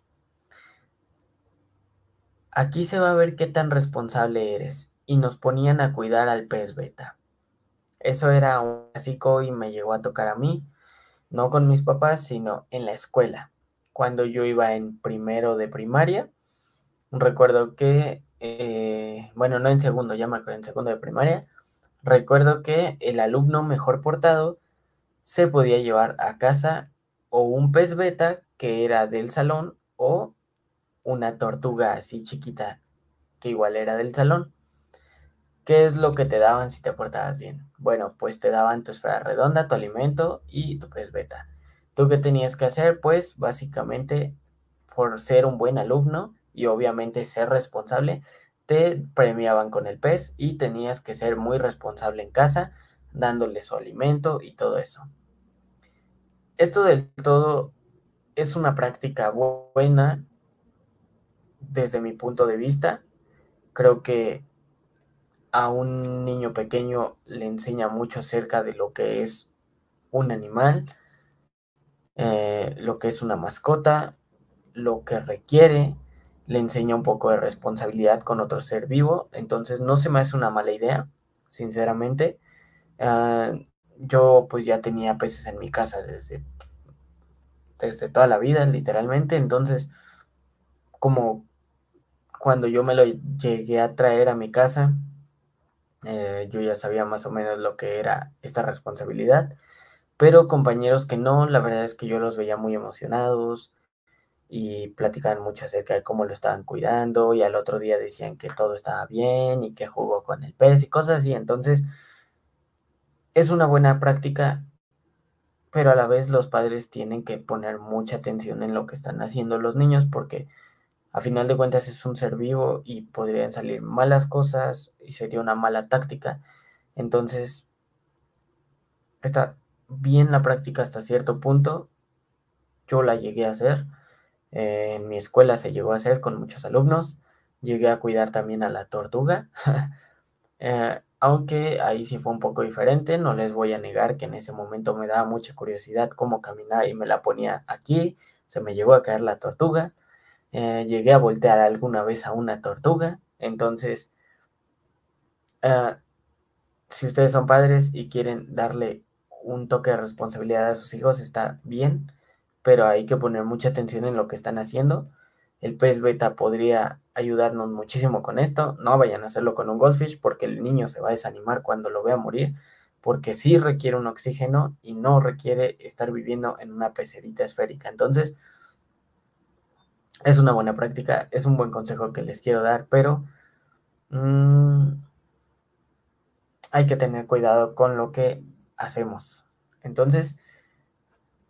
aquí se va a ver qué tan responsable eres. Y nos ponían a cuidar al pez beta. Eso era un clásico y me llegó a tocar a mí, no con mis papás, sino en la escuela. Cuando yo iba en primero de primaria, recuerdo que, eh, bueno, no en segundo, ya me acuerdo, en segundo de primaria, recuerdo que el alumno mejor portado se podía llevar a casa o un pez beta que era del salón o una tortuga así chiquita que igual era del salón. ¿Qué es lo que te daban si te portabas bien? Bueno, pues te daban tu esfera redonda, tu alimento y tu pez beta. ¿Tú qué tenías que hacer? Pues básicamente, por ser un buen alumno y obviamente ser responsable, te premiaban con el pez y tenías que ser muy responsable en casa, dándole su alimento y todo eso. Esto del todo es una práctica buena desde mi punto de vista. Creo que a un niño pequeño le enseña mucho acerca de lo que es un animal, eh, lo que es una mascota, lo que requiere, le enseña un poco de responsabilidad con otro ser vivo, entonces no se me hace una mala idea, sinceramente. Uh, yo pues ya tenía peces en mi casa desde, desde toda la vida, literalmente, entonces como cuando yo me lo llegué a traer a mi casa, eh, yo ya sabía más o menos lo que era esta responsabilidad. Pero compañeros que no, la verdad es que yo los veía muy emocionados y platicaban mucho acerca de cómo lo estaban cuidando y al otro día decían que todo estaba bien y que jugó con el pez y cosas así. Entonces, es una buena práctica, pero a la vez los padres tienen que poner mucha atención en lo que están haciendo los niños porque a final de cuentas es un ser vivo y podrían salir malas cosas y sería una mala táctica. Entonces, está bien la práctica hasta cierto punto. Yo la llegué a hacer. Eh, en mi escuela se llegó a hacer con muchos alumnos. Llegué a cuidar también a la tortuga. eh, aunque ahí sí fue un poco diferente. No les voy a negar que en ese momento me daba mucha curiosidad cómo caminar y me la ponía aquí. Se me llegó a caer la tortuga. Eh, llegué a voltear alguna vez a una tortuga. Entonces, eh, si ustedes son padres y quieren darle un toque de responsabilidad a sus hijos, está bien, pero hay que poner mucha atención en lo que están haciendo. El pez beta podría ayudarnos muchísimo con esto. No vayan a hacerlo con un goldfish porque el niño se va a desanimar cuando lo vea morir, porque sí requiere un oxígeno y no requiere estar viviendo en una pecerita esférica. Entonces, es una buena práctica, es un buen consejo que les quiero dar, pero mmm, hay que tener cuidado con lo que hacemos. Entonces,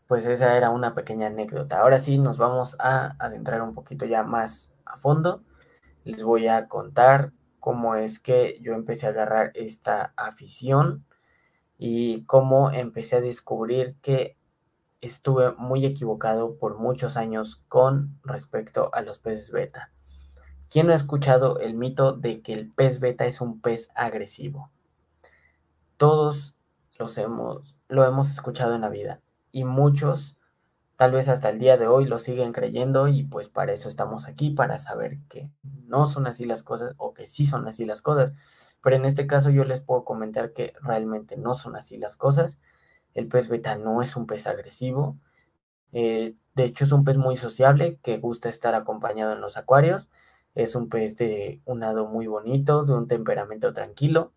pues esa era una pequeña anécdota. Ahora sí nos vamos a adentrar un poquito ya más a fondo. Les voy a contar cómo es que yo empecé a agarrar esta afición y cómo empecé a descubrir que estuve muy equivocado por muchos años con respecto a los peces beta. ¿Quién no ha escuchado el mito de que el pez beta es un pez agresivo? Todos los hemos, lo hemos escuchado en la vida y muchos, tal vez hasta el día de hoy, lo siguen creyendo y pues para eso estamos aquí, para saber que no son así las cosas o que sí son así las cosas. Pero en este caso yo les puedo comentar que realmente no son así las cosas. El pez beta no es un pez agresivo. Eh, de hecho, es un pez muy sociable que gusta estar acompañado en los acuarios. Es un pez de un nado muy bonito, de un temperamento tranquilo.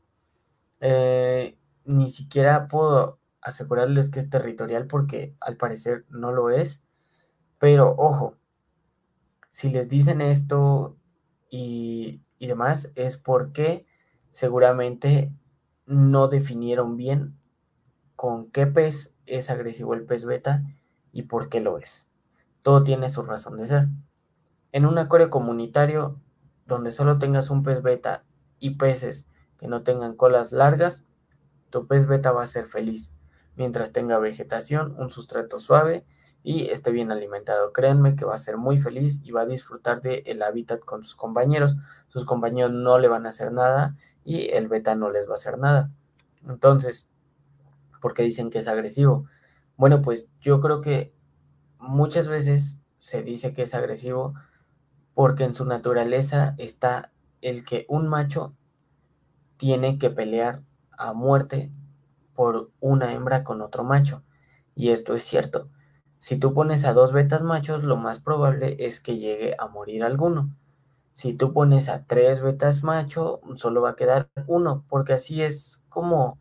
Eh, Ni siquiera puedo asegurarles que es territorial porque al parecer no lo es. Pero ojo, si les dicen esto y, y demás es porque seguramente no definieron bien con qué pez es agresivo el pez beta y por qué lo es. Todo tiene su razón de ser. En un acuario comunitario donde solo tengas un pez beta y peces que no tengan colas largas, tu pez beta va a ser feliz mientras tenga vegetación, un sustrato suave y esté bien alimentado. Créanme que va a ser muy feliz y va a disfrutar del hábitat con sus compañeros. Sus compañeros no le van a hacer nada y el beta no les va a hacer nada. Entonces, ¿por qué dicen que es agresivo? Bueno, pues yo creo que muchas veces se dice que es agresivo porque en su naturaleza está el que un macho tiene que pelear a muerte por una hembra con otro macho. Y esto es cierto. Si tú pones a dos betas machos, lo más probable es que llegue a morir alguno. Si tú pones a tres betas macho, solo va a quedar uno, porque así es como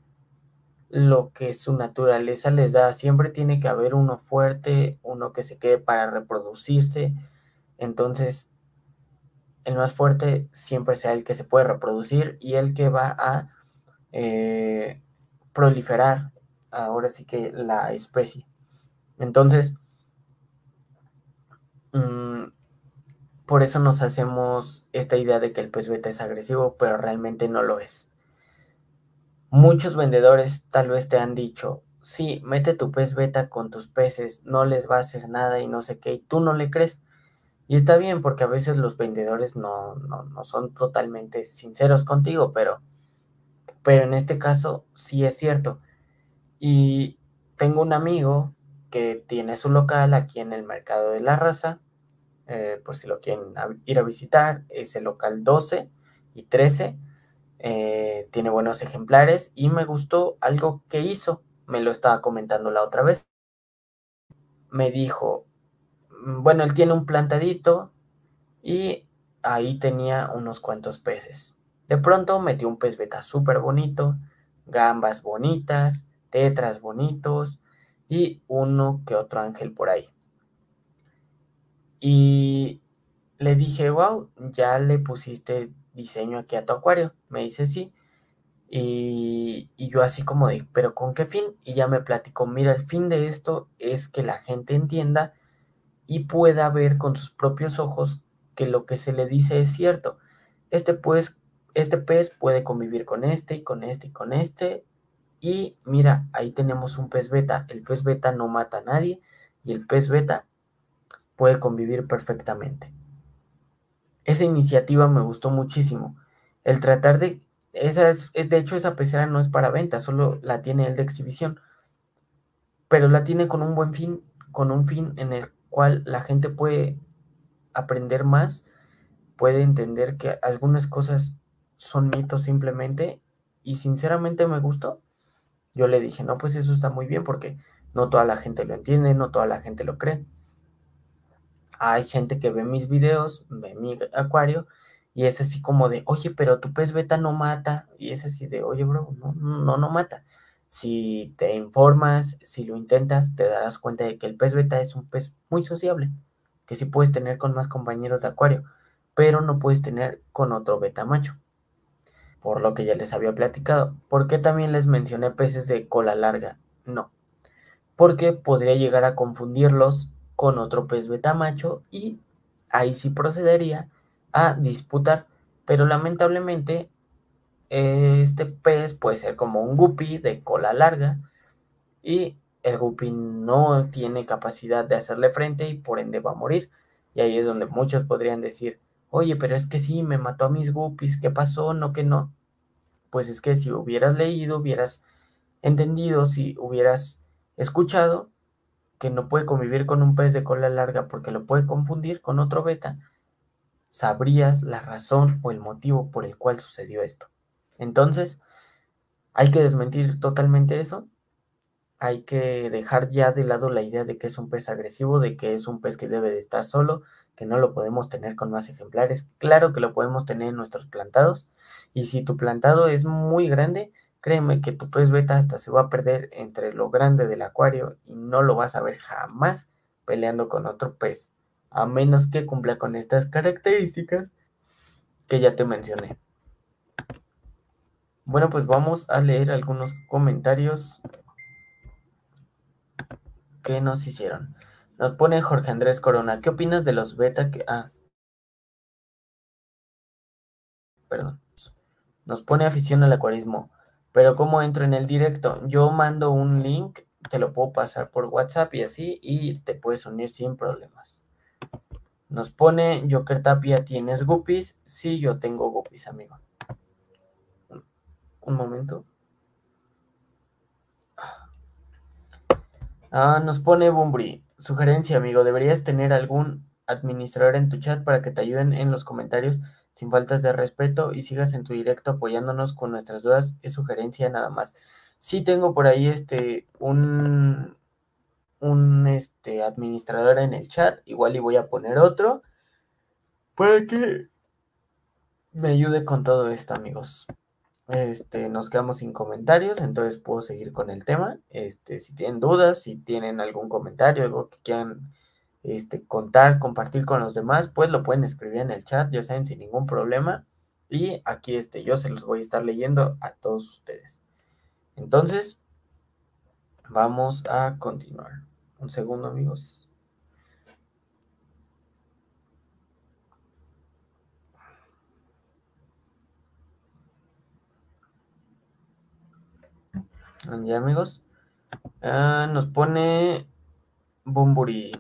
lo que su naturaleza les da. Siempre tiene que haber uno fuerte, uno que se quede para reproducirse. Entonces, el más fuerte siempre sea el que se puede reproducir y el que va a eh, proliferar, ahora sí que la especie. Entonces, mmm, por eso nos hacemos esta idea de que el pez beta es agresivo, pero realmente no lo es. Muchos vendedores tal vez te han dicho, sí, mete tu pez beta con tus peces, no les va a hacer nada y no sé qué, y tú no le crees. Y está bien porque a veces los vendedores no, no, no son totalmente sinceros contigo, pero, pero en este caso sí es cierto. Y tengo un amigo que tiene su local aquí en el Mercado de la Raza, eh, por si lo quieren a, ir a visitar, es el local doce y trece, eh, tiene buenos ejemplares y me gustó algo que hizo, me lo estaba comentando la otra vez. Me dijo, mm, bueno, él tiene un plantadito y ahí tenía unos cuantos peces. De pronto metió un pez beta súper bonito, gambas bonitas, tetras bonitos y uno que otro ángel por ahí. Y le dije, wow, ya le pusiste diseño aquí a tu acuario. Me dice sí. Y, y yo así como de, ¿pero con qué fin? Y ya me platicó, mira, el fin de esto es que la gente entienda y pueda ver con sus propios ojos que lo que se le dice es cierto. Este, pues, este pez puede convivir con este y con este y con este. Y mira, ahí tenemos un pez beta. El pez beta no mata a nadie y el pez beta puede convivir perfectamente. Esa iniciativa me gustó muchísimo. El tratar de... Esa es, de hecho, esa pecera no es para venta, solo la tiene él de exhibición. Pero la tiene con un buen fin, con un fin en el cual la gente puede aprender más, puede entender que algunas cosas son mitos simplemente, y sinceramente me gustó. Yo le dije, no, pues eso está muy bien porque no toda la gente lo entiende, no toda la gente lo cree. Hay gente que ve mis videos, ve mi acuario y es así como de, oye, pero tu pez beta no mata. Y es así de, oye, bro, no, no, no mata. Si te informas, si lo intentas, te darás cuenta de que el pez beta es un pez muy sociable, que sí puedes tener con más compañeros de acuario, pero no puedes tener con otro beta macho, por lo que ya les había platicado. ¿Por qué también les mencioné peces de cola larga? No, porque podría llegar a confundirlos con otro pez beta macho y ahí sí procedería a disputar. Pero lamentablemente este pez puede ser como un guppy de cola larga y el guppy no tiene capacidad de hacerle frente y por ende va a morir. Y ahí es donde muchos podrían decir, oye, pero es que sí, me mató a mis guppies, ¿qué pasó? No, que no. Pues es que si hubieras leído, hubieras entendido, si hubieras escuchado que no puede convivir con un pez de cola larga porque lo puede confundir con otro beta, sabrías la razón o el motivo por el cual sucedió esto. Entonces, hay que desmentir totalmente eso. Hay que dejar ya de lado la idea de que es un pez agresivo, de que es un pez que debe de estar solo, que no lo podemos tener con más ejemplares. Claro que lo podemos tener en nuestros plantados. Y si tu plantado es muy grande, créeme que tu pez beta hasta se va a perder entre lo grande del acuario y no lo vas a ver jamás peleando con otro pez, a menos que cumpla con estas características que ya te mencioné. Bueno, pues vamos a leer algunos comentarios que nos hicieron. Nos pone Jorge Andrés Corona. ¿Qué opinas de los beta que... Ah, perdón. Nos pone afición al acuarismo. Pero ¿cómo entro en el directo? Yo mando un link, te lo puedo pasar por WhatsApp y así, y te puedes unir sin problemas. Nos pone Joker Tapia, ¿tienes guppies? Sí, yo tengo guppies, amigo. Un momento. Ah, nos pone Bumbri. Sugerencia, amigo, deberías tener algún administrador en tu chat para que te ayuden en los comentarios sin faltas de respeto y sigas en tu directo apoyándonos con nuestras dudas. Es sugerencia nada más. Sí tengo por ahí este un, un este, administrador en el chat. Igual y voy a poner otro para que me ayude con todo esto, amigos. Este, nos quedamos sin comentarios, entonces puedo seguir con el tema. Este, si tienen dudas, si tienen algún comentario, algo que quieran este, contar, compartir con los demás, pues lo pueden escribir en el chat, ya saben, sin ningún problema. Y aquí este, yo se los voy a estar leyendo a todos ustedes. Entonces, vamos a continuar. Un segundo, amigos. Ya, amigos. Ah, nos pone Bumburi.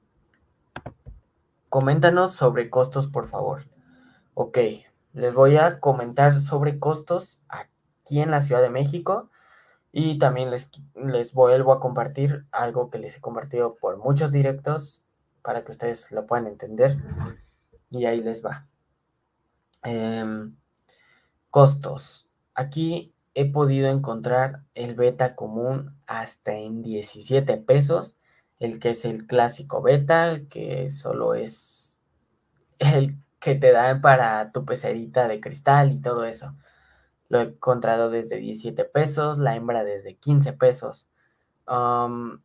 Coméntanos sobre costos, por favor. Ok, les voy a comentar sobre costos aquí en la Ciudad de México y también les, les vuelvo a compartir algo que les he compartido por muchos directos para que ustedes lo puedan entender y ahí les va. Eh, costos. Aquí he podido encontrar el beta común hasta en diecisiete pesos, el que es el clásico beta, el que solo es el que te dan para tu pecerita de cristal y todo eso. Lo he encontrado desde diecisiete pesos, la hembra desde quince pesos. Um,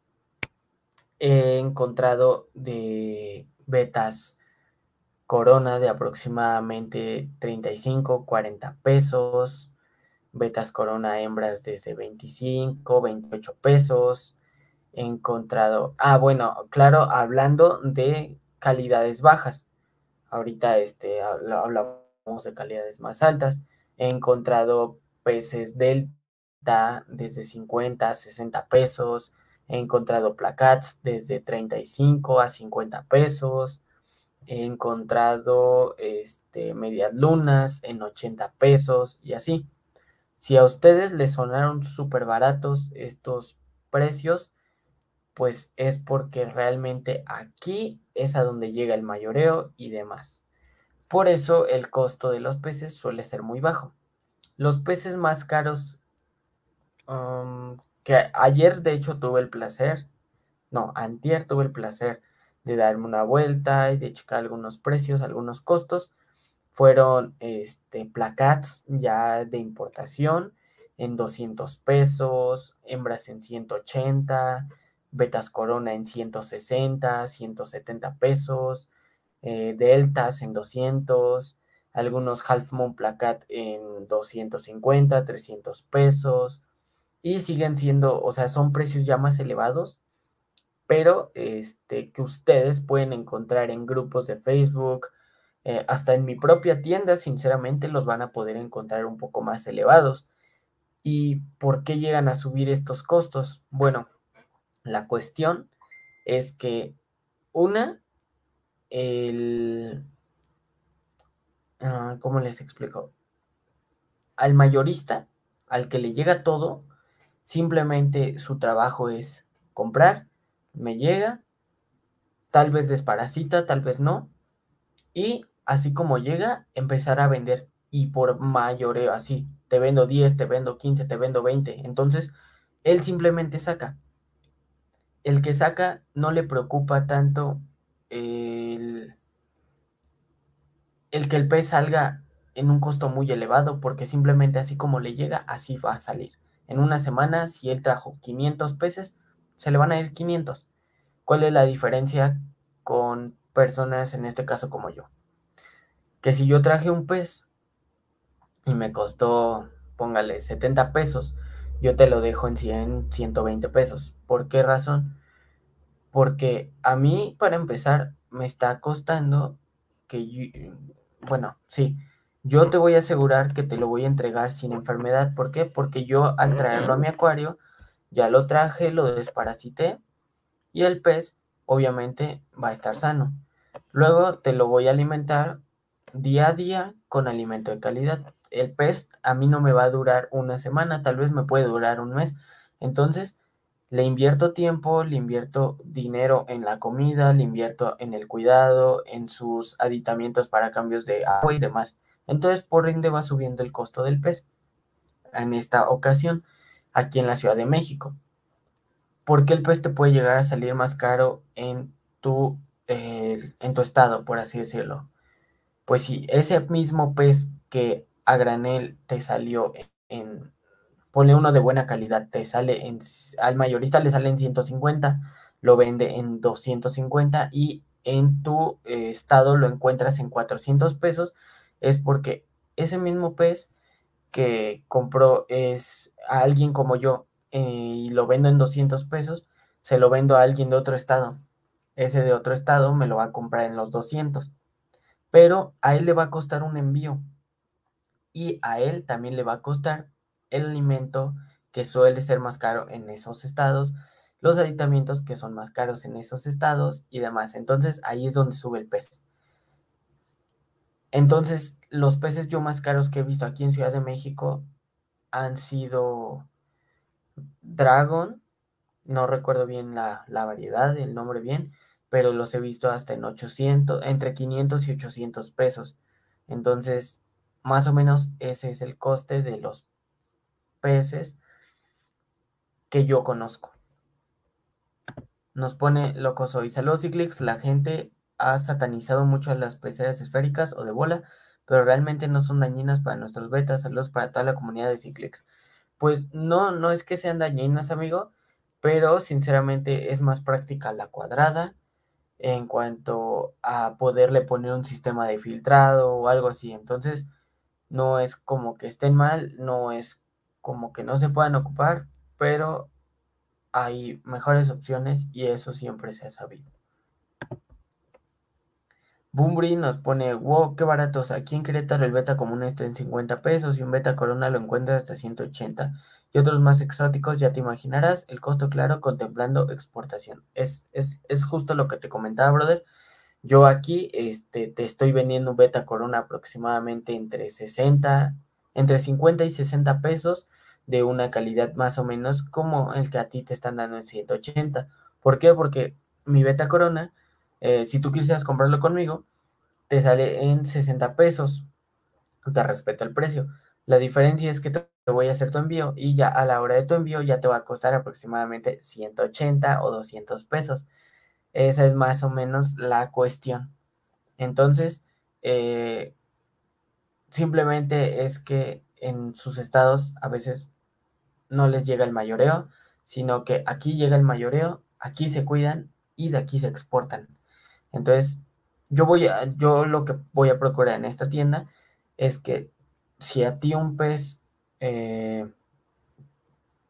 he encontrado de betas corona de aproximadamente treinta y cinco, cuarenta pesos. Betas corona hembras desde veinticinco, veintiocho pesos. He encontrado, ah, bueno, claro, hablando de calidades bajas. Ahorita este, hablamos de calidades más altas. He encontrado peces delta desde cincuenta a sesenta pesos. He encontrado placats desde treinta y cinco a cincuenta pesos. He encontrado este, medias lunas en ochenta pesos y así. Si a ustedes les sonaron súper baratos estos precios, pues es porque realmente aquí es a donde llega el mayoreo y demás. Por eso el costo de los peces suele ser muy bajo. Los peces más caros, um, que ayer de hecho tuve el placer, no, antier tuve el placer de darme una vuelta y de checar algunos precios, algunos costos, fueron este, placats ya de importación en doscientos pesos, hembras en ciento ochenta, betas corona en ciento sesenta, ciento setenta pesos, eh, deltas en doscientos, algunos half moon placat en doscientos cincuenta, trescientos pesos, y siguen siendo, o sea, son precios ya más elevados, pero este, que ustedes pueden encontrar en grupos de Facebook, eh, hasta en mi propia tienda, sinceramente, los van a poder encontrar un poco más elevados. ¿Y por qué llegan a subir estos costos? Bueno, la cuestión es que una, el, ah, ¿cómo les explico? Al mayorista, al que le llega todo, simplemente su trabajo es comprar, me llega, tal vez desparasita, tal vez no, y así como llega, empezar a vender y por mayoreo, así, te vendo diez, te vendo quince, te vendo veinte. Entonces, él simplemente saca. El que saca no le preocupa tanto el, el que el pez salga en un costo muy elevado, porque simplemente así como le llega, así va a salir. En una semana, si él trajo quinientos peces, se le van a ir quinientos. ¿Cuál es la diferencia con personas, en este caso como yo? Que si yo traje un pez y me costó, póngale, setenta pesos, yo te lo dejo en cien, ciento veinte pesos. ¿Por qué razón? Porque a mí, para empezar, me está costando que yo, bueno, sí, yo te voy a asegurar que te lo voy a entregar sin enfermedad. ¿Por qué? Porque yo al traerlo a mi acuario, ya lo traje, lo desparasité y el pez obviamente va a estar sano. Luego te lo voy a alimentar día a día con alimento de calidad. El pez a mí no me va a durar una semana, tal vez me puede durar un mes. Entonces, le invierto tiempo, le invierto dinero en la comida, le invierto en el cuidado, en sus aditamientos para cambios de agua y demás. Entonces, por ende, va subiendo el costo del pez. En esta ocasión, aquí en la Ciudad de México. ¿Por qué el pez te puede llegar a salir más caro en tu, eh, en tu estado, por así decirlo? Pues si ese mismo pez que a granel te salió en, en ponle uno de buena calidad, te sale en, al mayorista le sale en ciento cincuenta, lo vende en doscientos cincuenta y en tu eh, estado lo encuentras en cuatrocientos pesos, es porque ese mismo pez que compró es a alguien como yo, eh, y lo vendo en doscientos pesos, se lo vendo a alguien de otro estado. Ese de otro estado me lo va a comprar en los doscientos, pero a él le va a costar un envío y a él también le va a costar el alimento que suele ser más caro en esos estados, los aditamentos que son más caros en esos estados y demás. Entonces ahí es donde sube el pez. Entonces los peces yo más caros que he visto aquí en Ciudad de México han sido Dragon, no recuerdo bien la, la variedad, el nombre bien, pero los he visto hasta en ochocientos, entre quinientos y ochocientos pesos. Entonces, más o menos ese es el coste de los peces que yo conozco. Nos pone locos hoy. Saludos, Ciclix. La gente ha satanizado mucho a las peceras esféricas o de bola, pero realmente no son dañinas para nuestros betas. Saludos para toda la comunidad de Ciclix. Pues no, no es que sean dañinas, amigo, pero sinceramente es más práctica la cuadrada en cuanto a poderle poner un sistema de filtrado o algo así. Entonces, no es como que estén mal, no es como que no se puedan ocupar, pero hay mejores opciones y eso siempre se ha sabido. Bumbri nos pone, wow, qué baratos. Aquí en Querétaro el beta común está en cincuenta pesos y un beta corona lo encuentras hasta ciento ochenta. Y otros más exóticos, ya te imaginarás, el costo claro contemplando exportación. Es, es, es justo lo que te comentaba, brother. Yo aquí este, te estoy vendiendo un beta corona aproximadamente entre sesenta, entre cincuenta y sesenta pesos de una calidad más o menos como el que a ti te están dando en ciento ochenta. ¿Por qué? Porque mi beta corona, eh, si tú quisieras comprarlo conmigo, te sale en sesenta pesos. Te respeto el precio. La diferencia es que te voy a hacer tu envío y ya a la hora de tu envío ya te va a costar aproximadamente ciento ochenta o doscientos pesos. Esa es más o menos la cuestión. Entonces, eh, simplemente es que en sus estados a veces no les llega el mayoreo, sino que aquí llega el mayoreo, aquí se cuidan y de aquí se exportan. Entonces, yo voy a, yo lo que voy a procurar en esta tienda es que si a ti un pez, eh,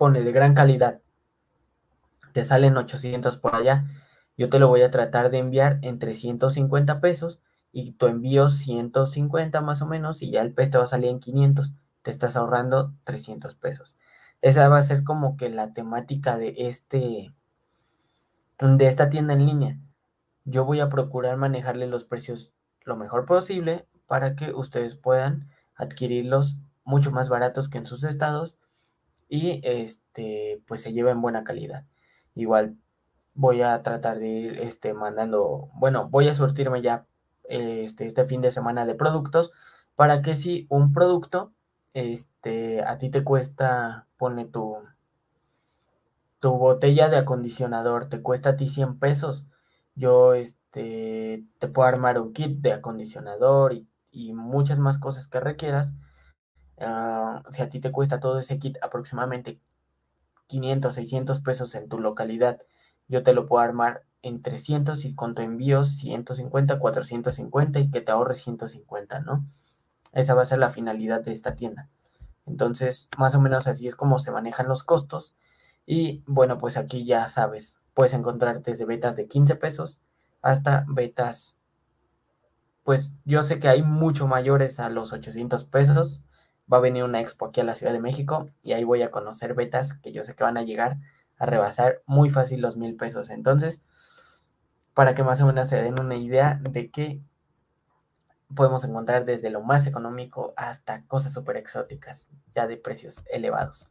pone de gran calidad, te salen ochocientos por allá, yo te lo voy a tratar de enviar en trescientos cincuenta pesos y tu envío ciento cincuenta más o menos y ya el pez te va a salir en quinientos, te estás ahorrando trescientos pesos. Esa va a ser como que la temática de este, de esta tienda en línea. Yo voy a procurar manejarle los precios lo mejor posible para que ustedes puedan adquirirlos mucho más baratos que en sus estados y este pues se lleven buena calidad. Igual voy a tratar de ir este mandando, bueno, voy a surtirme ya este, este fin de semana de productos para que si un producto este a ti te cuesta, pone tu tu botella de acondicionador te cuesta a ti cien pesos, yo este, te puedo armar un kit de acondicionador y, y muchas más cosas que requieras. Uh, si a ti te cuesta todo ese kit aproximadamente quinientos, seiscientos pesos en tu localidad, yo te lo puedo armar en trescientos y con tu envío ciento cincuenta, cuatrocientos cincuenta y que te ahorres ciento cincuenta, ¿no? Esa va a ser la finalidad de esta tienda. Entonces, más o menos así es como se manejan los costos. Y bueno, pues aquí ya sabes, puedes encontrar desde betas de quince pesos hasta betas, pues yo sé que hay mucho mayores a los ochocientos pesos. Va a venir una expo aquí a la Ciudad de México y ahí voy a conocer betas que yo sé que van a llegar a rebasar muy fácil los mil pesos. Entonces, para que más o menos se den una idea de que podemos encontrar desde lo más económico hasta cosas súper exóticas, ya de precios elevados.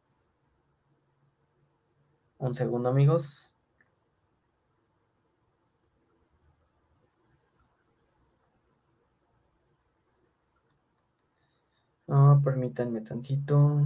Un segundo, amigos. Oh, permítanme tantito.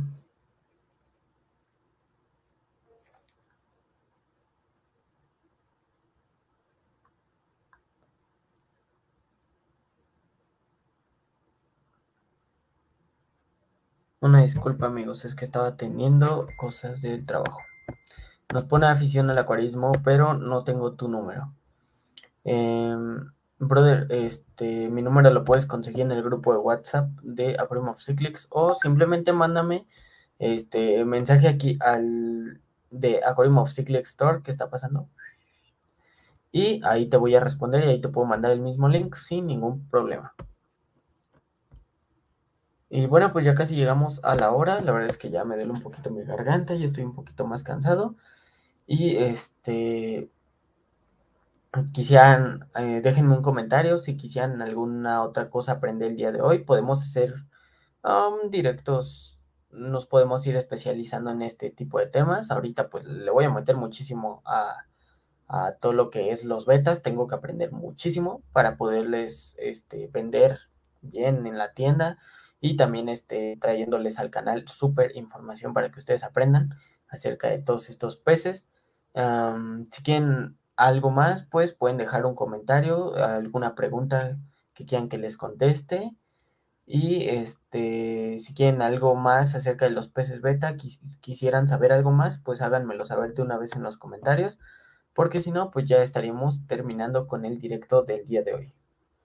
Una disculpa, amigos, es que estaba teniendo cosas del trabajo. Nos pone afición al acuarismo, pero no tengo tu número. Eh, brother, este, mi número lo puedes conseguir en el grupo de WhatsApp de Aquarium of Cyclics o simplemente mándame este mensaje aquí al de Aquarium of Cyclics Store que está pasando. Y ahí te voy a responder y ahí te puedo mandar el mismo link sin ningún problema. Y bueno, pues ya casi llegamos a la hora. La verdad es que ya me duele un poquito mi garganta y estoy un poquito más cansado. Y este, quisieran, eh, déjenme un comentario si quisieran alguna otra cosa aprender el día de hoy. Podemos hacer um, directos, nos podemos ir especializando en este tipo de temas. Ahorita pues le voy a meter muchísimo a, a todo lo que es los betas. Tengo que aprender muchísimo para poderles este, vender bien en la tienda y también este, trayéndoles al canal súper información para que ustedes aprendan acerca de todos estos peces. Um, si quieren algo más, pues pueden dejar un comentario, alguna pregunta que quieran que les conteste. Y este, si quieren algo más acerca de los peces beta, quis quisieran saber algo más, pues háganmelo saber de una vez en los comentarios, porque si no, pues ya estaríamos terminando con el directo del día de hoy.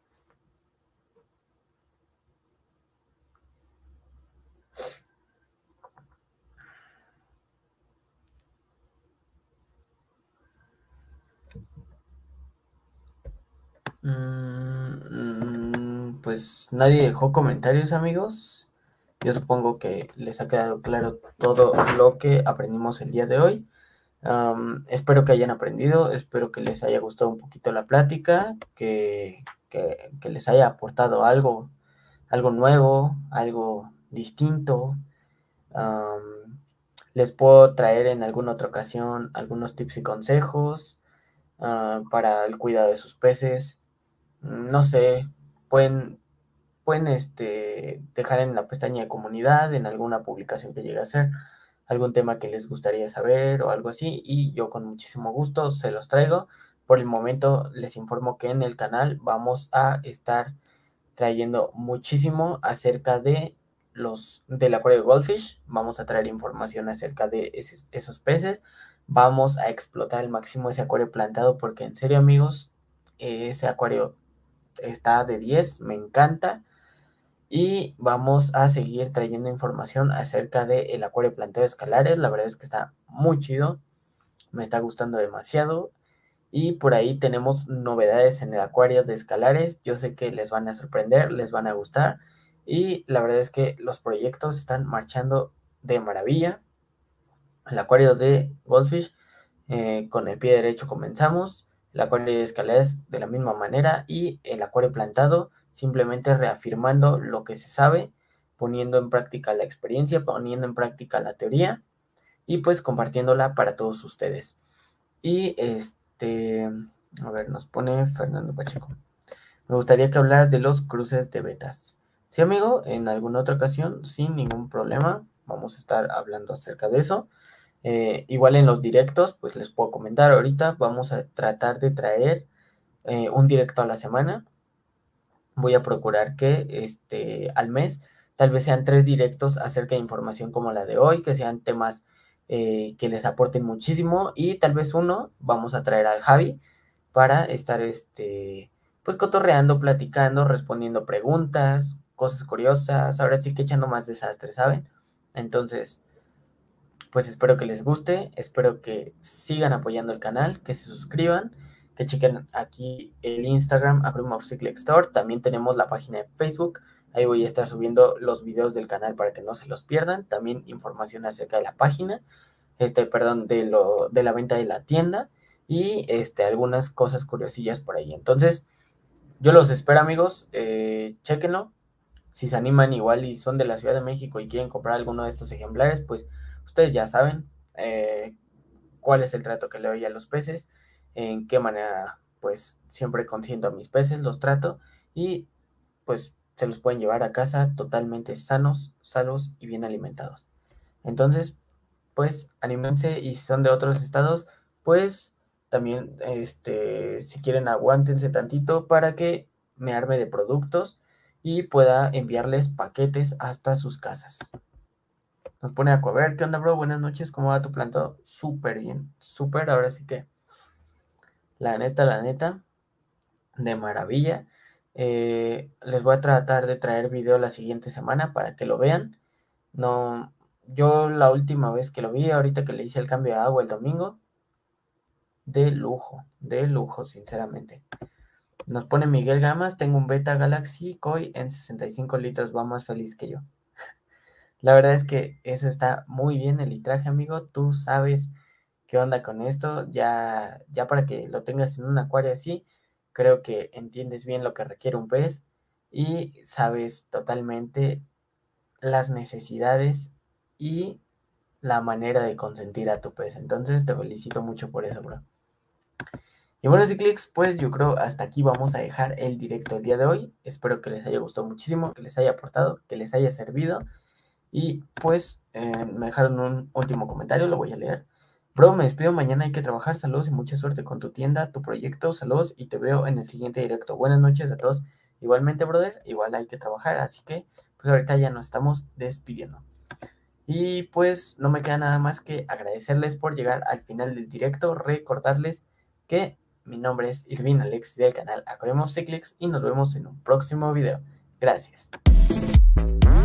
Mm, pues nadie dejó comentarios, amigos. Yo supongo que les ha quedado claro todo lo que aprendimos el día de hoy. Um, espero que hayan aprendido, espero que les haya gustado un poquito la plática, que, que, que les haya aportado algo, algo nuevo, algo distinto. Um, les puedo traer en alguna otra ocasión algunos tips y consejos uh, para el cuidado de sus peces. No sé, pueden, pueden este, dejar en la pestaña de comunidad, en alguna publicación que llegue a hacer, algún tema que les gustaría saber o algo así, y yo con muchísimo gusto se los traigo. Por el momento les informo que en el canal vamos a estar trayendo muchísimo acerca de los del acuario de Goldfish. Vamos a traer información acerca de esos, esos peces. Vamos a explotar al máximo ese acuario plantado porque en serio, amigos, ese acuario está de diez, me encanta. Y vamos a seguir trayendo información acerca del acuario planteo de escalares. La verdad es que está muy chido, me está gustando demasiado. Y por ahí tenemos novedades en el acuario de escalares. Yo sé que les van a sorprender, les van a gustar. Y la verdad es que los proyectos están marchando de maravilla. El acuario de Goldfish, eh, con el pie derecho comenzamos. El acuario de escaleras de la misma manera. Y el acuario plantado simplemente reafirmando lo que se sabe, poniendo en práctica la experiencia, poniendo en práctica la teoría y pues compartiéndola para todos ustedes. Y este, a ver, nos pone Fernando Pacheco. Me gustaría que hablaras de los cruces de betas. Sí, amigo, en alguna otra ocasión, sin ningún problema, vamos a estar hablando acerca de eso. Eh, igual en los directos, pues les puedo comentar ahorita, vamos a tratar de traer eh, un directo a la semana. Voy a procurar que este, al mes tal vez sean tres directos acerca de información como la de hoy, que sean temas eh, que les aporten muchísimo, y tal vez uno vamos a traer al Javi para estar este, pues cotorreando, platicando, respondiendo preguntas, cosas curiosas, ahora sí que echando más desastre, ¿saben? Entonces, pues espero que les guste, espero que sigan apoyando el canal, que se suscriban, que chequen aquí el Instagram, A Room of Cyclic Store. También tenemos la página de Facebook, ahí voy a estar subiendo los videos del canal para que no se los pierdan. También información acerca de la página, este, perdón, de, lo, de la venta de la tienda y este, algunas cosas curiosillas por ahí. Entonces, yo los espero, amigos, eh, chequenlo. Si se animan igual y son de la Ciudad de México y quieren comprar alguno de estos ejemplares, pues ustedes ya saben eh, cuál es el trato que le doy a los peces, en qué manera pues siempre consiento a mis peces, los trato y pues se los pueden llevar a casa totalmente sanos, salvos y bien alimentados. Entonces, pues anímense, y si son de otros estados, pues también este, si quieren aguántense tantito para que me arme de productos y pueda enviarles paquetes hasta sus casas. Nos pone a ver, ¿qué onda, bro? Buenas noches, ¿cómo va tu plantado? Súper bien, súper, ahora sí que la neta, la neta, de maravilla. Eh, les voy a tratar de traer video la siguiente semana para que lo vean. No, yo la última vez que lo vi, ahorita que le hice el cambio de agua el domingo, de lujo, de lujo, sinceramente. Nos pone Miguel Gamas, tengo un Beta Galaxy Koi en sesenta y cinco litros, va más feliz que yo. La verdad es que eso está muy bien, el litraje, amigo. Tú sabes qué onda con esto. Ya, ya para que lo tengas en un acuario así, creo que entiendes bien lo que requiere un pez y sabes totalmente las necesidades y la manera de consentir a tu pez. Entonces te felicito mucho por eso, bro. Y bueno, Cyclics, pues yo creo hasta aquí vamos a dejar el directo del día de hoy. Espero que les haya gustado muchísimo, que les haya aportado, que les haya servido. Y pues eh, me dejaron un último comentario, lo voy a leer. Bro, me despido, mañana hay que trabajar. Saludos y mucha suerte con tu tienda, tu proyecto. Saludos y te veo en el siguiente directo. Buenas noches a todos. Igualmente, brother, igual hay que trabajar, así que pues ahorita ya nos estamos despidiendo. Y pues no me queda nada más que agradecerles por llegar al final del directo, recordarles que mi nombre es Irvin Alex del canal Aquarium of Cyclics y nos vemos en un próximo video. Gracias.